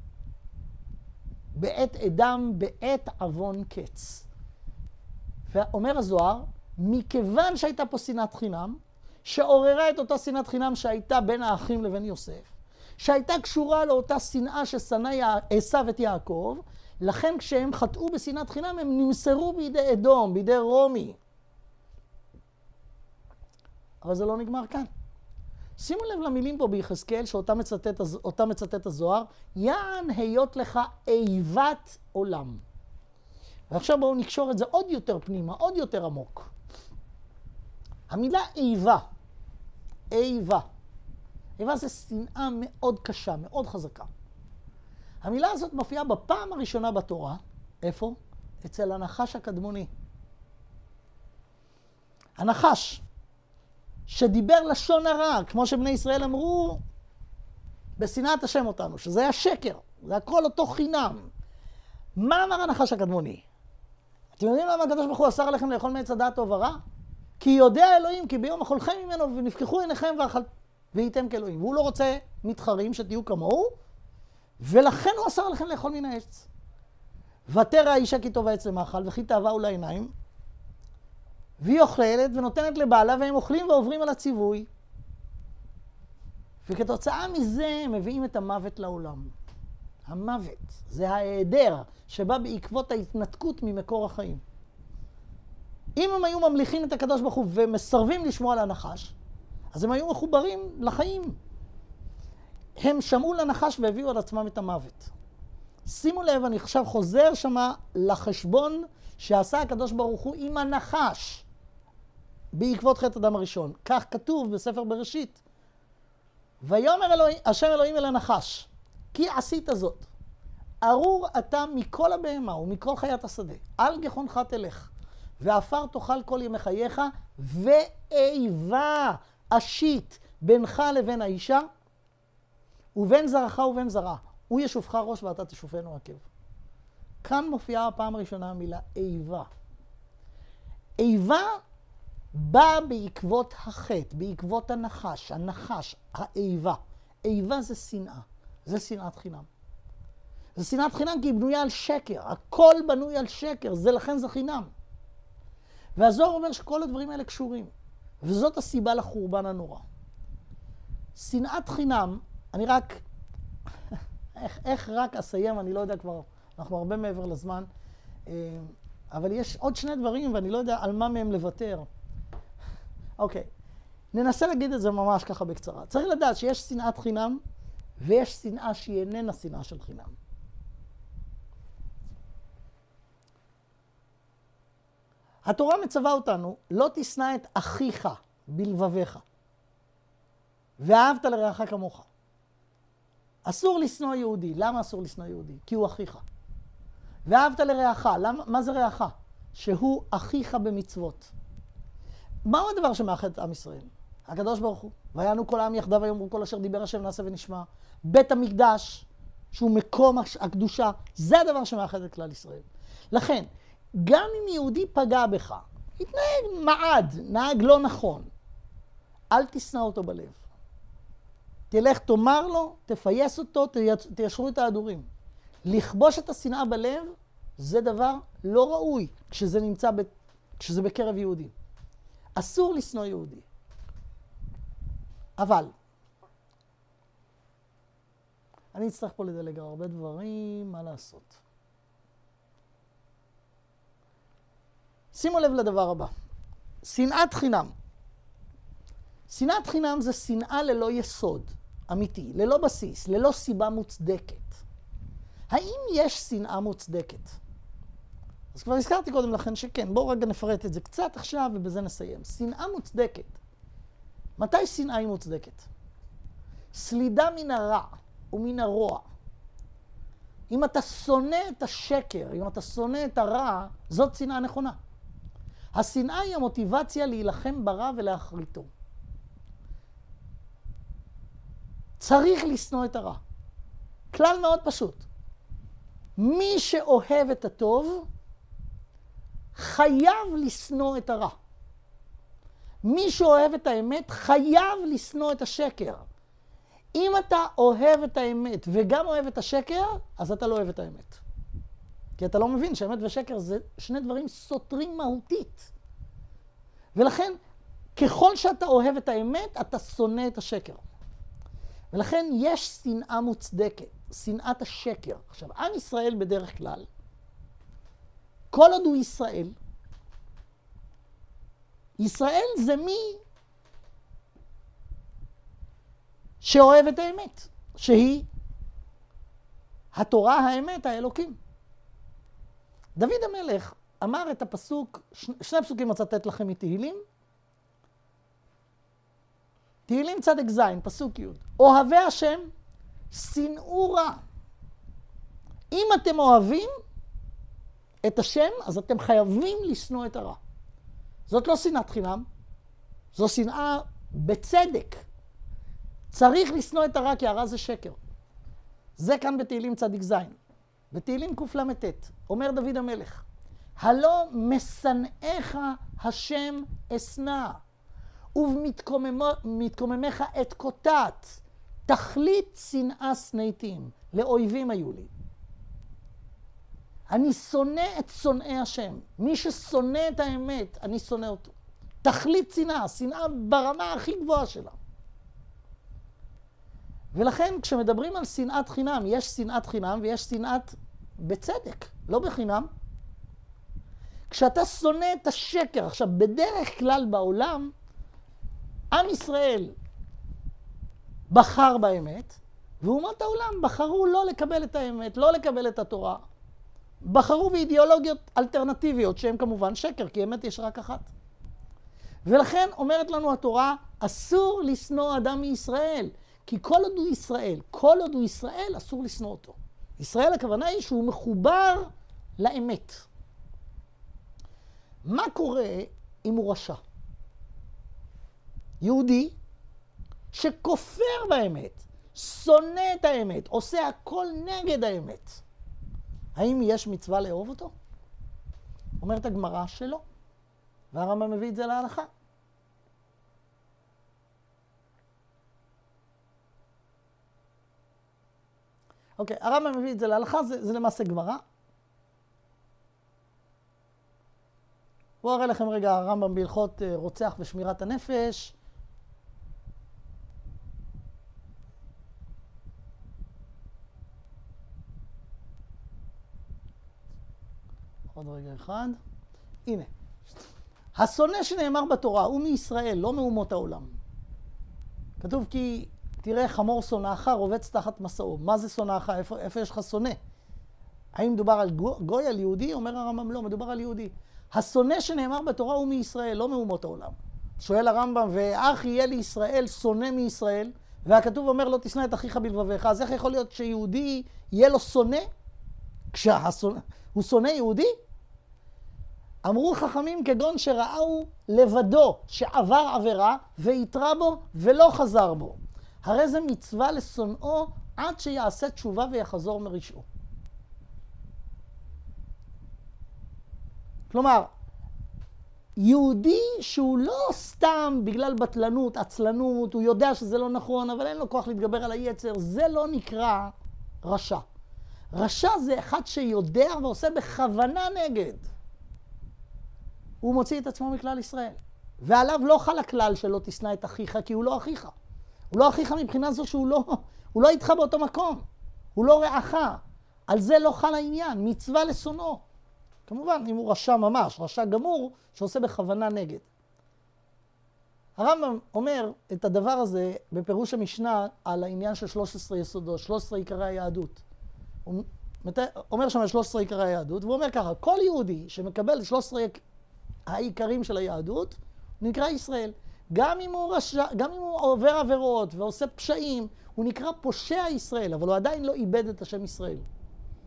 בעת אדם, בעת עוון קץ. ואומר הזוהר, מכיוון שהייתה פה שנאת חינם, שעוררה את אותה שנאת חינם שהייתה בין האחים לבין יוסף, שהייתה קשורה לאותה שנאה ששנא עשיו את יעקב, לכן כשהם חטאו בשנאת חינם הם נמסרו בידי אדום, בידי רומי. אבל זה לא נגמר כאן. שימו לב למילים פה ביחזקאל שאותה מצטט הזוהר, יען היות לך איבת עולם. ועכשיו בואו נקשור את זה עוד יותר פנימה, עוד יותר עמוק. המילה איבה, איבה. איבה זה שנאה מאוד קשה, מאוד חזקה. המילה הזאת מופיעה בפעם הראשונה בתורה. איפה? אצל הנחש הקדמוני. הנחש שדיבר לשון הרע, כמו שבני ישראל אמרו, בשנאת השם אותנו, שזה היה שקר, זה הכל אותו חינם. מה אמר הנחש הקדמוני? אתם יודעים למה הקדוש ברוך הוא אסר עליכם לאכול מעץ הדעת טוב ורע? כי יודע אלוהים, כי ביום אכולכם ממנו ונפקחו עיניכם והייתם כאלוהים. והוא לא רוצה מתחרים שתהיו כמוהו, ולכן הוא אסר עליכם לאכול מן העץ. ותרא האישה כי טוב העץ למאכל, וכי תאווה הוא לעיניים, והיא אוכלת ונותנת לבעלה, והם אוכלים ועוברים על הציווי. וכתוצאה מזה הם מביאים את המוות לעולם. המוות זה ההיעדר שבא בעקבות ההתנתקות ממקור החיים. אם הם היו ממליכים את הקדוש ברוך הוא ומסרבים לשמוע על הנחש, אז הם היו מחוברים לחיים. הם שמעו לנחש והביאו על עצמם את המוות. שימו לב, אני עכשיו חוזר שמה לחשבון שעשה הקדוש ברוך הוא עם הנחש בעקבות חטא אדם הראשון. כך כתוב בספר בראשית. ויאמר השם אלוהים אל הנחש, כי עשית זאת. ארור אתה מכל הבהמה ומכל חיית השדה. על גחונך תלך, ועפר תאכל כל ימי חייך, ואיבה אשית בינך לבין האישה, ובין זרעך ובין זרעה. הוא ישופך ראש ואתה תשופנו עקב. כאן מופיעה הפעם הראשונה המילה איבה. איבה באה בעקבות החטא, בעקבות הנחש, האיבה. איבה זה שנאה, זה שנאת חינם. זה שנאת חינם כי היא בנויה על שקר, הכל בנוי על שקר, לכן זה חינם. והזוהר אומר שכל הדברים האלה קשורים, וזאת הסיבה לחורבן הנורא. שנאת חינם, אני רק, איך רק אסיים, אני לא יודע כבר, אנחנו הרבה מעבר לזמן, אבל יש עוד שני דברים ואני לא יודע על מה מהם לוותר. אוקיי, ננסה להגיד את זה ממש ככה בקצרה. צריך לדעת שיש שנאת חינם ויש שנאה שהיא איננה שנאה של חינם. התורה מצווה אותנו, לא תשנא את אחיך בלבביך, ואהבת לרעך כמוך. אסור לשנוא יהודי. למה אסור לשנוא יהודי? כי הוא אחיך. ואהבת לרעך. מה זה רעך? שהוא אחיך במצוות. מהו הדבר שמאחד את עם ישראל? הקדוש ברוך הוא. ויענו כל העם יחדיו ויאמרו כל אשר דיבר השם נעשה ונשמע. בית המקדש, שהוא מקום הקדושה, זה הדבר שמאחד את כלל ישראל. לכן, גם אם יהודי פגע בך, התנהג מעד, נהג לא נכון, אל תשנא אותו בלב. תלך תאמר לו, תפייס אותו, תיישרו את ההדורים. לכבוש את השנאה בלב, זה דבר לא ראוי כשזה בקרב יהודי. אסור לשנוא יהודי. אבל, אני אצטרך פה לדלג הרבה דברים, מה לעשות? שימו לב לדבר הבא. שנאת חינם. שנאת חינם זה שנאה ללא יסוד אמיתי, ללא בסיס, ללא סיבה מוצדקת. האם יש שנאה מוצדקת? אז כבר הזכרתי קודם לכן שכן. בואו רגע נפרט את זה קצת עכשיו ובזה נסיים. שנאה מוצדקת. מתי שנאה היא מוצדקת? סלידה מן הרע ומן הרוע אם אתה שונא את השקר, אם אתה שונא את הרע, זאת שנאה נכונה. השנאה היא המוטיבציה להילחם ברע ולאחריתו. צריך לשנוא את הרע. כלל מאוד פשוט. מי שאוהב את הטוב, חייב לשנוא את הרע. מי שאוהב את האמת, חייב לשנוא את השקר. אם אתה אוהב את האמת וגם אוהב את השקר, אז אתה לא אוהב את האמת. כי אתה לא מבין שאמת ושקר זה שני דברים סותרים מהותית. ולכן, ככל שאתה אוהב את האמת, אתה שונא את השקר. ולכן יש שנאה מוצדקת, שנאת השקר. עכשיו, עם ישראל בדרך כלל, כל עוד הוא ישראל, ישראל זה מי שאוהב את האמת, שהיא התורה, האמת, האלוקים. דוד המלך אמר את הפסוק, שני פסוקים מצטט לכם מתהילים. תהילים צדק זין, פסוק י'. אוהבי השם, שנאו רע. אם אתם אוהבים את השם, אז אתם חייבים לשנוא את הרע. זאת לא שנאת חינם, זו שנאה בצדק. צריך לשנוא את הרע כי הרע זה שקר. זה כאן בתהילים צדיק זין. בתהילים קל"ט, אומר דוד המלך, הלא משנאיך השם אשנא, ובמתקוממיך את קוטט, תכלית שנאה שנאתים, לאויבים היו לי. אני שונא את שונאי השם. מי ששונא את האמת, אני שונא אותו. תכלית שנאה, שנאה ברמה הכי גבוהה שלה. ולכן כשמדברים על שנאת חינם, יש שנאת חינם ויש שנאת בצדק, לא בחינם. כשאתה שונא את השקר, עכשיו בדרך כלל בעולם, עם ישראל בחר באמת, ואומות העולם בחרו לא לקבל את האמת, לא לקבל את התורה. בחרו באידיאולוגיות אלטרנטיביות, שהן כמובן שקר, כי אמת יש רק אחת. ולכן אומרת לנו התורה, אסור לשנוא אדם מישראל, כי כל עוד הוא ישראל, אסור לשנוא אותו. ישראל הכוונה היא שהוא מחובר לאמת. מה קורה אם הוא רשע? יהודי שכופר באמת, שונא את האמת, עושה הכל נגד האמת. האם יש מצווה לאהוב אותו? אומרת הגמרא שלא, והרמב"ם מביא את זה להלכה. אוקיי, הרמב"ם מביא את זה להלכה, זה למעשה גמרא. בואו אראה לכם רגע הרמב"ם בהלכות רוצח ושמירת הנפש. עוד רגע אחד. הנה. השונא שנאמר בתורה הוא מישראל, לא מאומות העולם. כתוב כי תראה חמור שונאך רובץ תחת מסעו. מה זה שונאך? איפה יש לך שונא? האם מדובר על גוי, על יהודי? אומר הרמב"ם לא, מדובר על יהודי. השונא שנאמר בתורה הוא מישראל, לא מאומות העולם. שואל הרמב"ם, ואח יהיה לישראל שונא מישראל, והכתוב אומר לא תשנא את אחיך בלבביך. אז איך יכול להיות שיהודי יהיה לו שונא? כשהוא שונא יהודי? אמרו חכמים כגון שראו לבדו שעבר עבירה והתרה בו ולא חזר בו. הרי זה מצווה לשונאו עד שיעשה תשובה ויחזור מרשעו. כלומר, יהודי שהוא לא סתם בגלל בטלנות, עצלנות, הוא יודע שזה לא נכון, אבל אין לו כוח להתגבר על היצר, זה לא נקרא רשע. רשע זה אחד שיודע ועושה בכוונה נגד. הוא מוציא את עצמו מכלל ישראל. ועליו לא חל הכלל שלא תשנא את אחיך, כי הוא לא אחיך. הוא לא אחיך מבחינה זו שהוא לא איתך באותו מקום. הוא לא רעך. על זה לא חל העניין. מצווה לשונאו. כמובן, אם הוא רשע ממש, רשע גמור, שעושה בכוונה נגד. הרמב"ם אומר את הדבר הזה בפירוש המשנה על העניין של 13 יסודות, 13 עיקרי היהדות. הוא אומר שם 13 עיקרי היהדות, והוא אומר ככה, כל יהודי שמקבל 13 העיקרים של היהדות, הוא נקרא ישראל. גם אם הוא עובר עבירות ועושה פשעים, הוא נקרא פושע ישראל, אבל הוא עדיין לא איבד את השם ישראל.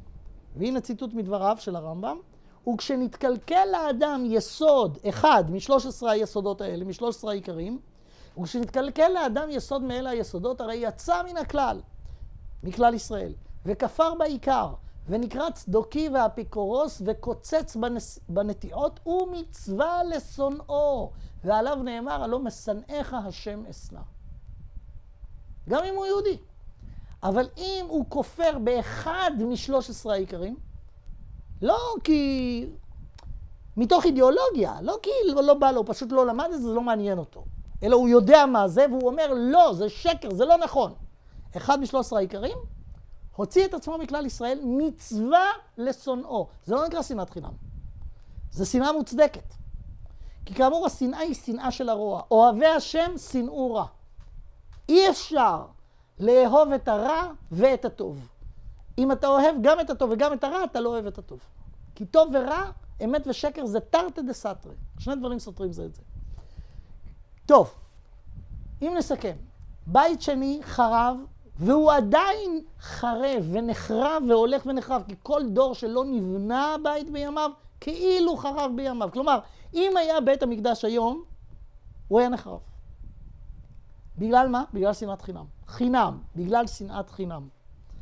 והנה ציטוט מדבריו של הרמב"ם, וכשנתקלקל לאדם יסוד אחד מ-13 היסודות האלה, מ-13 העיקרים, וכשנתקלקל לאדם יסוד מאלה היסודות, הרי יצא מן הכלל, מכלל ישראל, וכפר בעיקר, ונקרא צדוקי ואפיקורוס, וקוצץ בנטיעות, ומצווה לשונאו, ועליו נאמר, הלא משנאיך השם אשנא. גם אם הוא יהודי. אבל אם הוא כופר באחד מ-13 העיקרים, לא כי מתוך אידיאולוגיה, לא כי לא בא לו, הוא פשוט לא למד את זה, זה לא מעניין אותו. אלא הוא יודע מה זה, והוא אומר, לא, זה שקר, זה לא נכון. אחד מ-13 העיקרים, הוציא את עצמו מכלל ישראל, מצווה לשונאו. זה לא נקרא שנאת חינם. זה שנאה מוצדקת. כי כאמור, השנאה היא שנאה של הרוע. אוהבי השם, שנאו רע. אי אפשר לאהוב את הרע ואת הטוב. אם אתה אוהב גם את הטוב וגם את הרע, אתה לא אוהב את הטוב. כי טוב ורע, אמת ושקר, זה תרתי דסתרי. שני דברים סותרים זה את זה. טוב, אם נסכם, בית שני חרב, והוא עדיין חרב ונחרב והולך ונחרב, כי כל דור שלא נבנה בית בימיו, כאילו חרב בימיו. כלומר, אם היה בית המקדש היום, הוא היה נחרב. בגלל מה? בגלל שנאת חינם. חינם, בגלל שנאת חינם.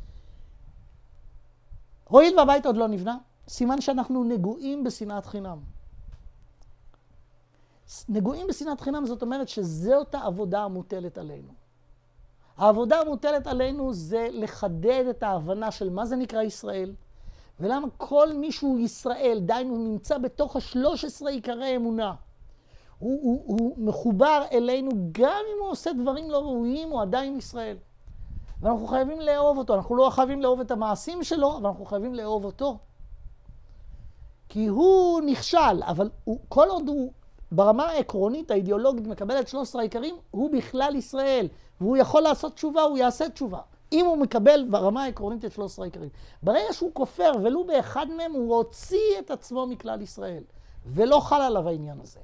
הואיל והבית עוד לא נבנה, סימן שאנחנו נגועים בשנאת חינם. נגועים בשנאת חינם זאת אומרת שזאת העבודה המוטלת עלינו. העבודה המוטלת עלינו זה לחדד את ההבנה של מה זה נקרא ישראל, ולמה כל מישהו ישראל, דיינו נמצא בתוך 13 עיקרי אמונה. הוא מחובר אלינו גם אם הוא עושה דברים לא ראויים, הוא עדיין ישראל. ואנחנו חייבים לאהוב אותו. אנחנו לא חייבים לאהוב את המעשים שלו, אבל אנחנו חייבים לאהוב אותו. כי הוא נכשל, אבל כל עוד הוא ברמה העקרונית, האידיאולוגית, מקבל את 13 העיקרים, הוא בכלל ישראל. והוא יכול לעשות תשובה, הוא יעשה תשובה. אם הוא מקבל ברמה העקרונית את 13 העיקרים. ברגע שהוא כופר, ולו באחד מהם, הוא הוציא את עצמו מכלל ישראל. ולא חל עליו העניין הזה.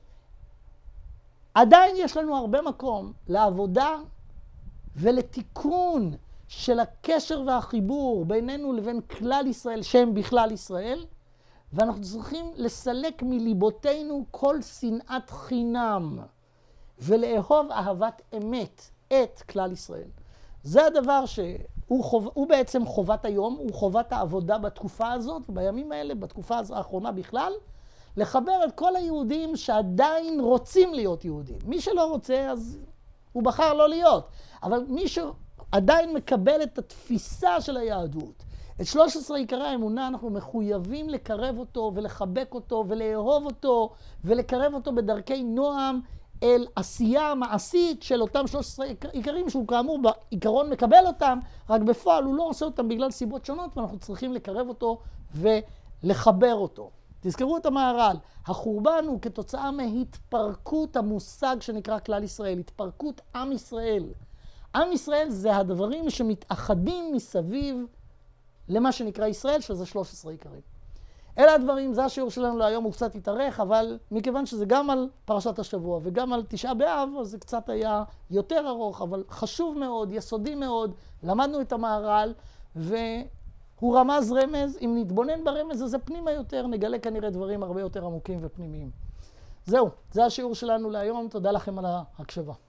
עדיין יש לנו הרבה מקום לעבודה ולתיקון של הקשר והחיבור בינינו לבין כלל ישראל, שהם בכלל ישראל, ואנחנו צריכים לסלק מליבותינו כל שנאת חינם, ולאהוב אהבת אמת את כלל ישראל. זה הדבר שהוא בעצם חובת היום, הוא חובת העבודה בתקופה הזאת, ובימים האלה, בתקופה האחרונה בכלל, לחבר את כל היהודים שעדיין רוצים להיות יהודים. מי שלא רוצה, אז הוא בחר לא להיות. אבל מי שעדיין מקבל את התפיסה של היהדות, את 13 עיקרי האמונה, אנחנו מחויבים לקרב אותו ולחבק אותו ולאהוב אותו ולקרב אותו בדרכי נועם אל עשייה מעשית של אותם 13 עיקרים שהוא כאמור בעיקרון מקבל אותם, רק בפועל הוא לא עושה אותם בגלל סיבות שונות, ואנחנו צריכים לקרב אותו ולחבר אותו. תזכרו את המהר"ל, החורבן הוא כתוצאה מהתפרקות המושג שנקרא כלל ישראל, התפרקות עם ישראל. עם ישראל זה הדברים שמתאחדים מסביב למה שנקרא ישראל, שזה 13 עיקרים. אלה הדברים, זה השיעור שלנו להיום, הוא קצת התארך, אבל מכיוון שזה גם על פרשת השבוע וגם על תשעה באב, אז זה קצת היה יותר ארוך, אבל חשוב מאוד, יסודי מאוד, למדנו את המהר"ל, והוא רמז, אם נתבונן ברמז הזה פנימה יותר, נגלה כנראה דברים הרבה יותר עמוקים ופנימיים. זהו, זה השיעור שלנו להיום, תודה לכם על ההקשבה.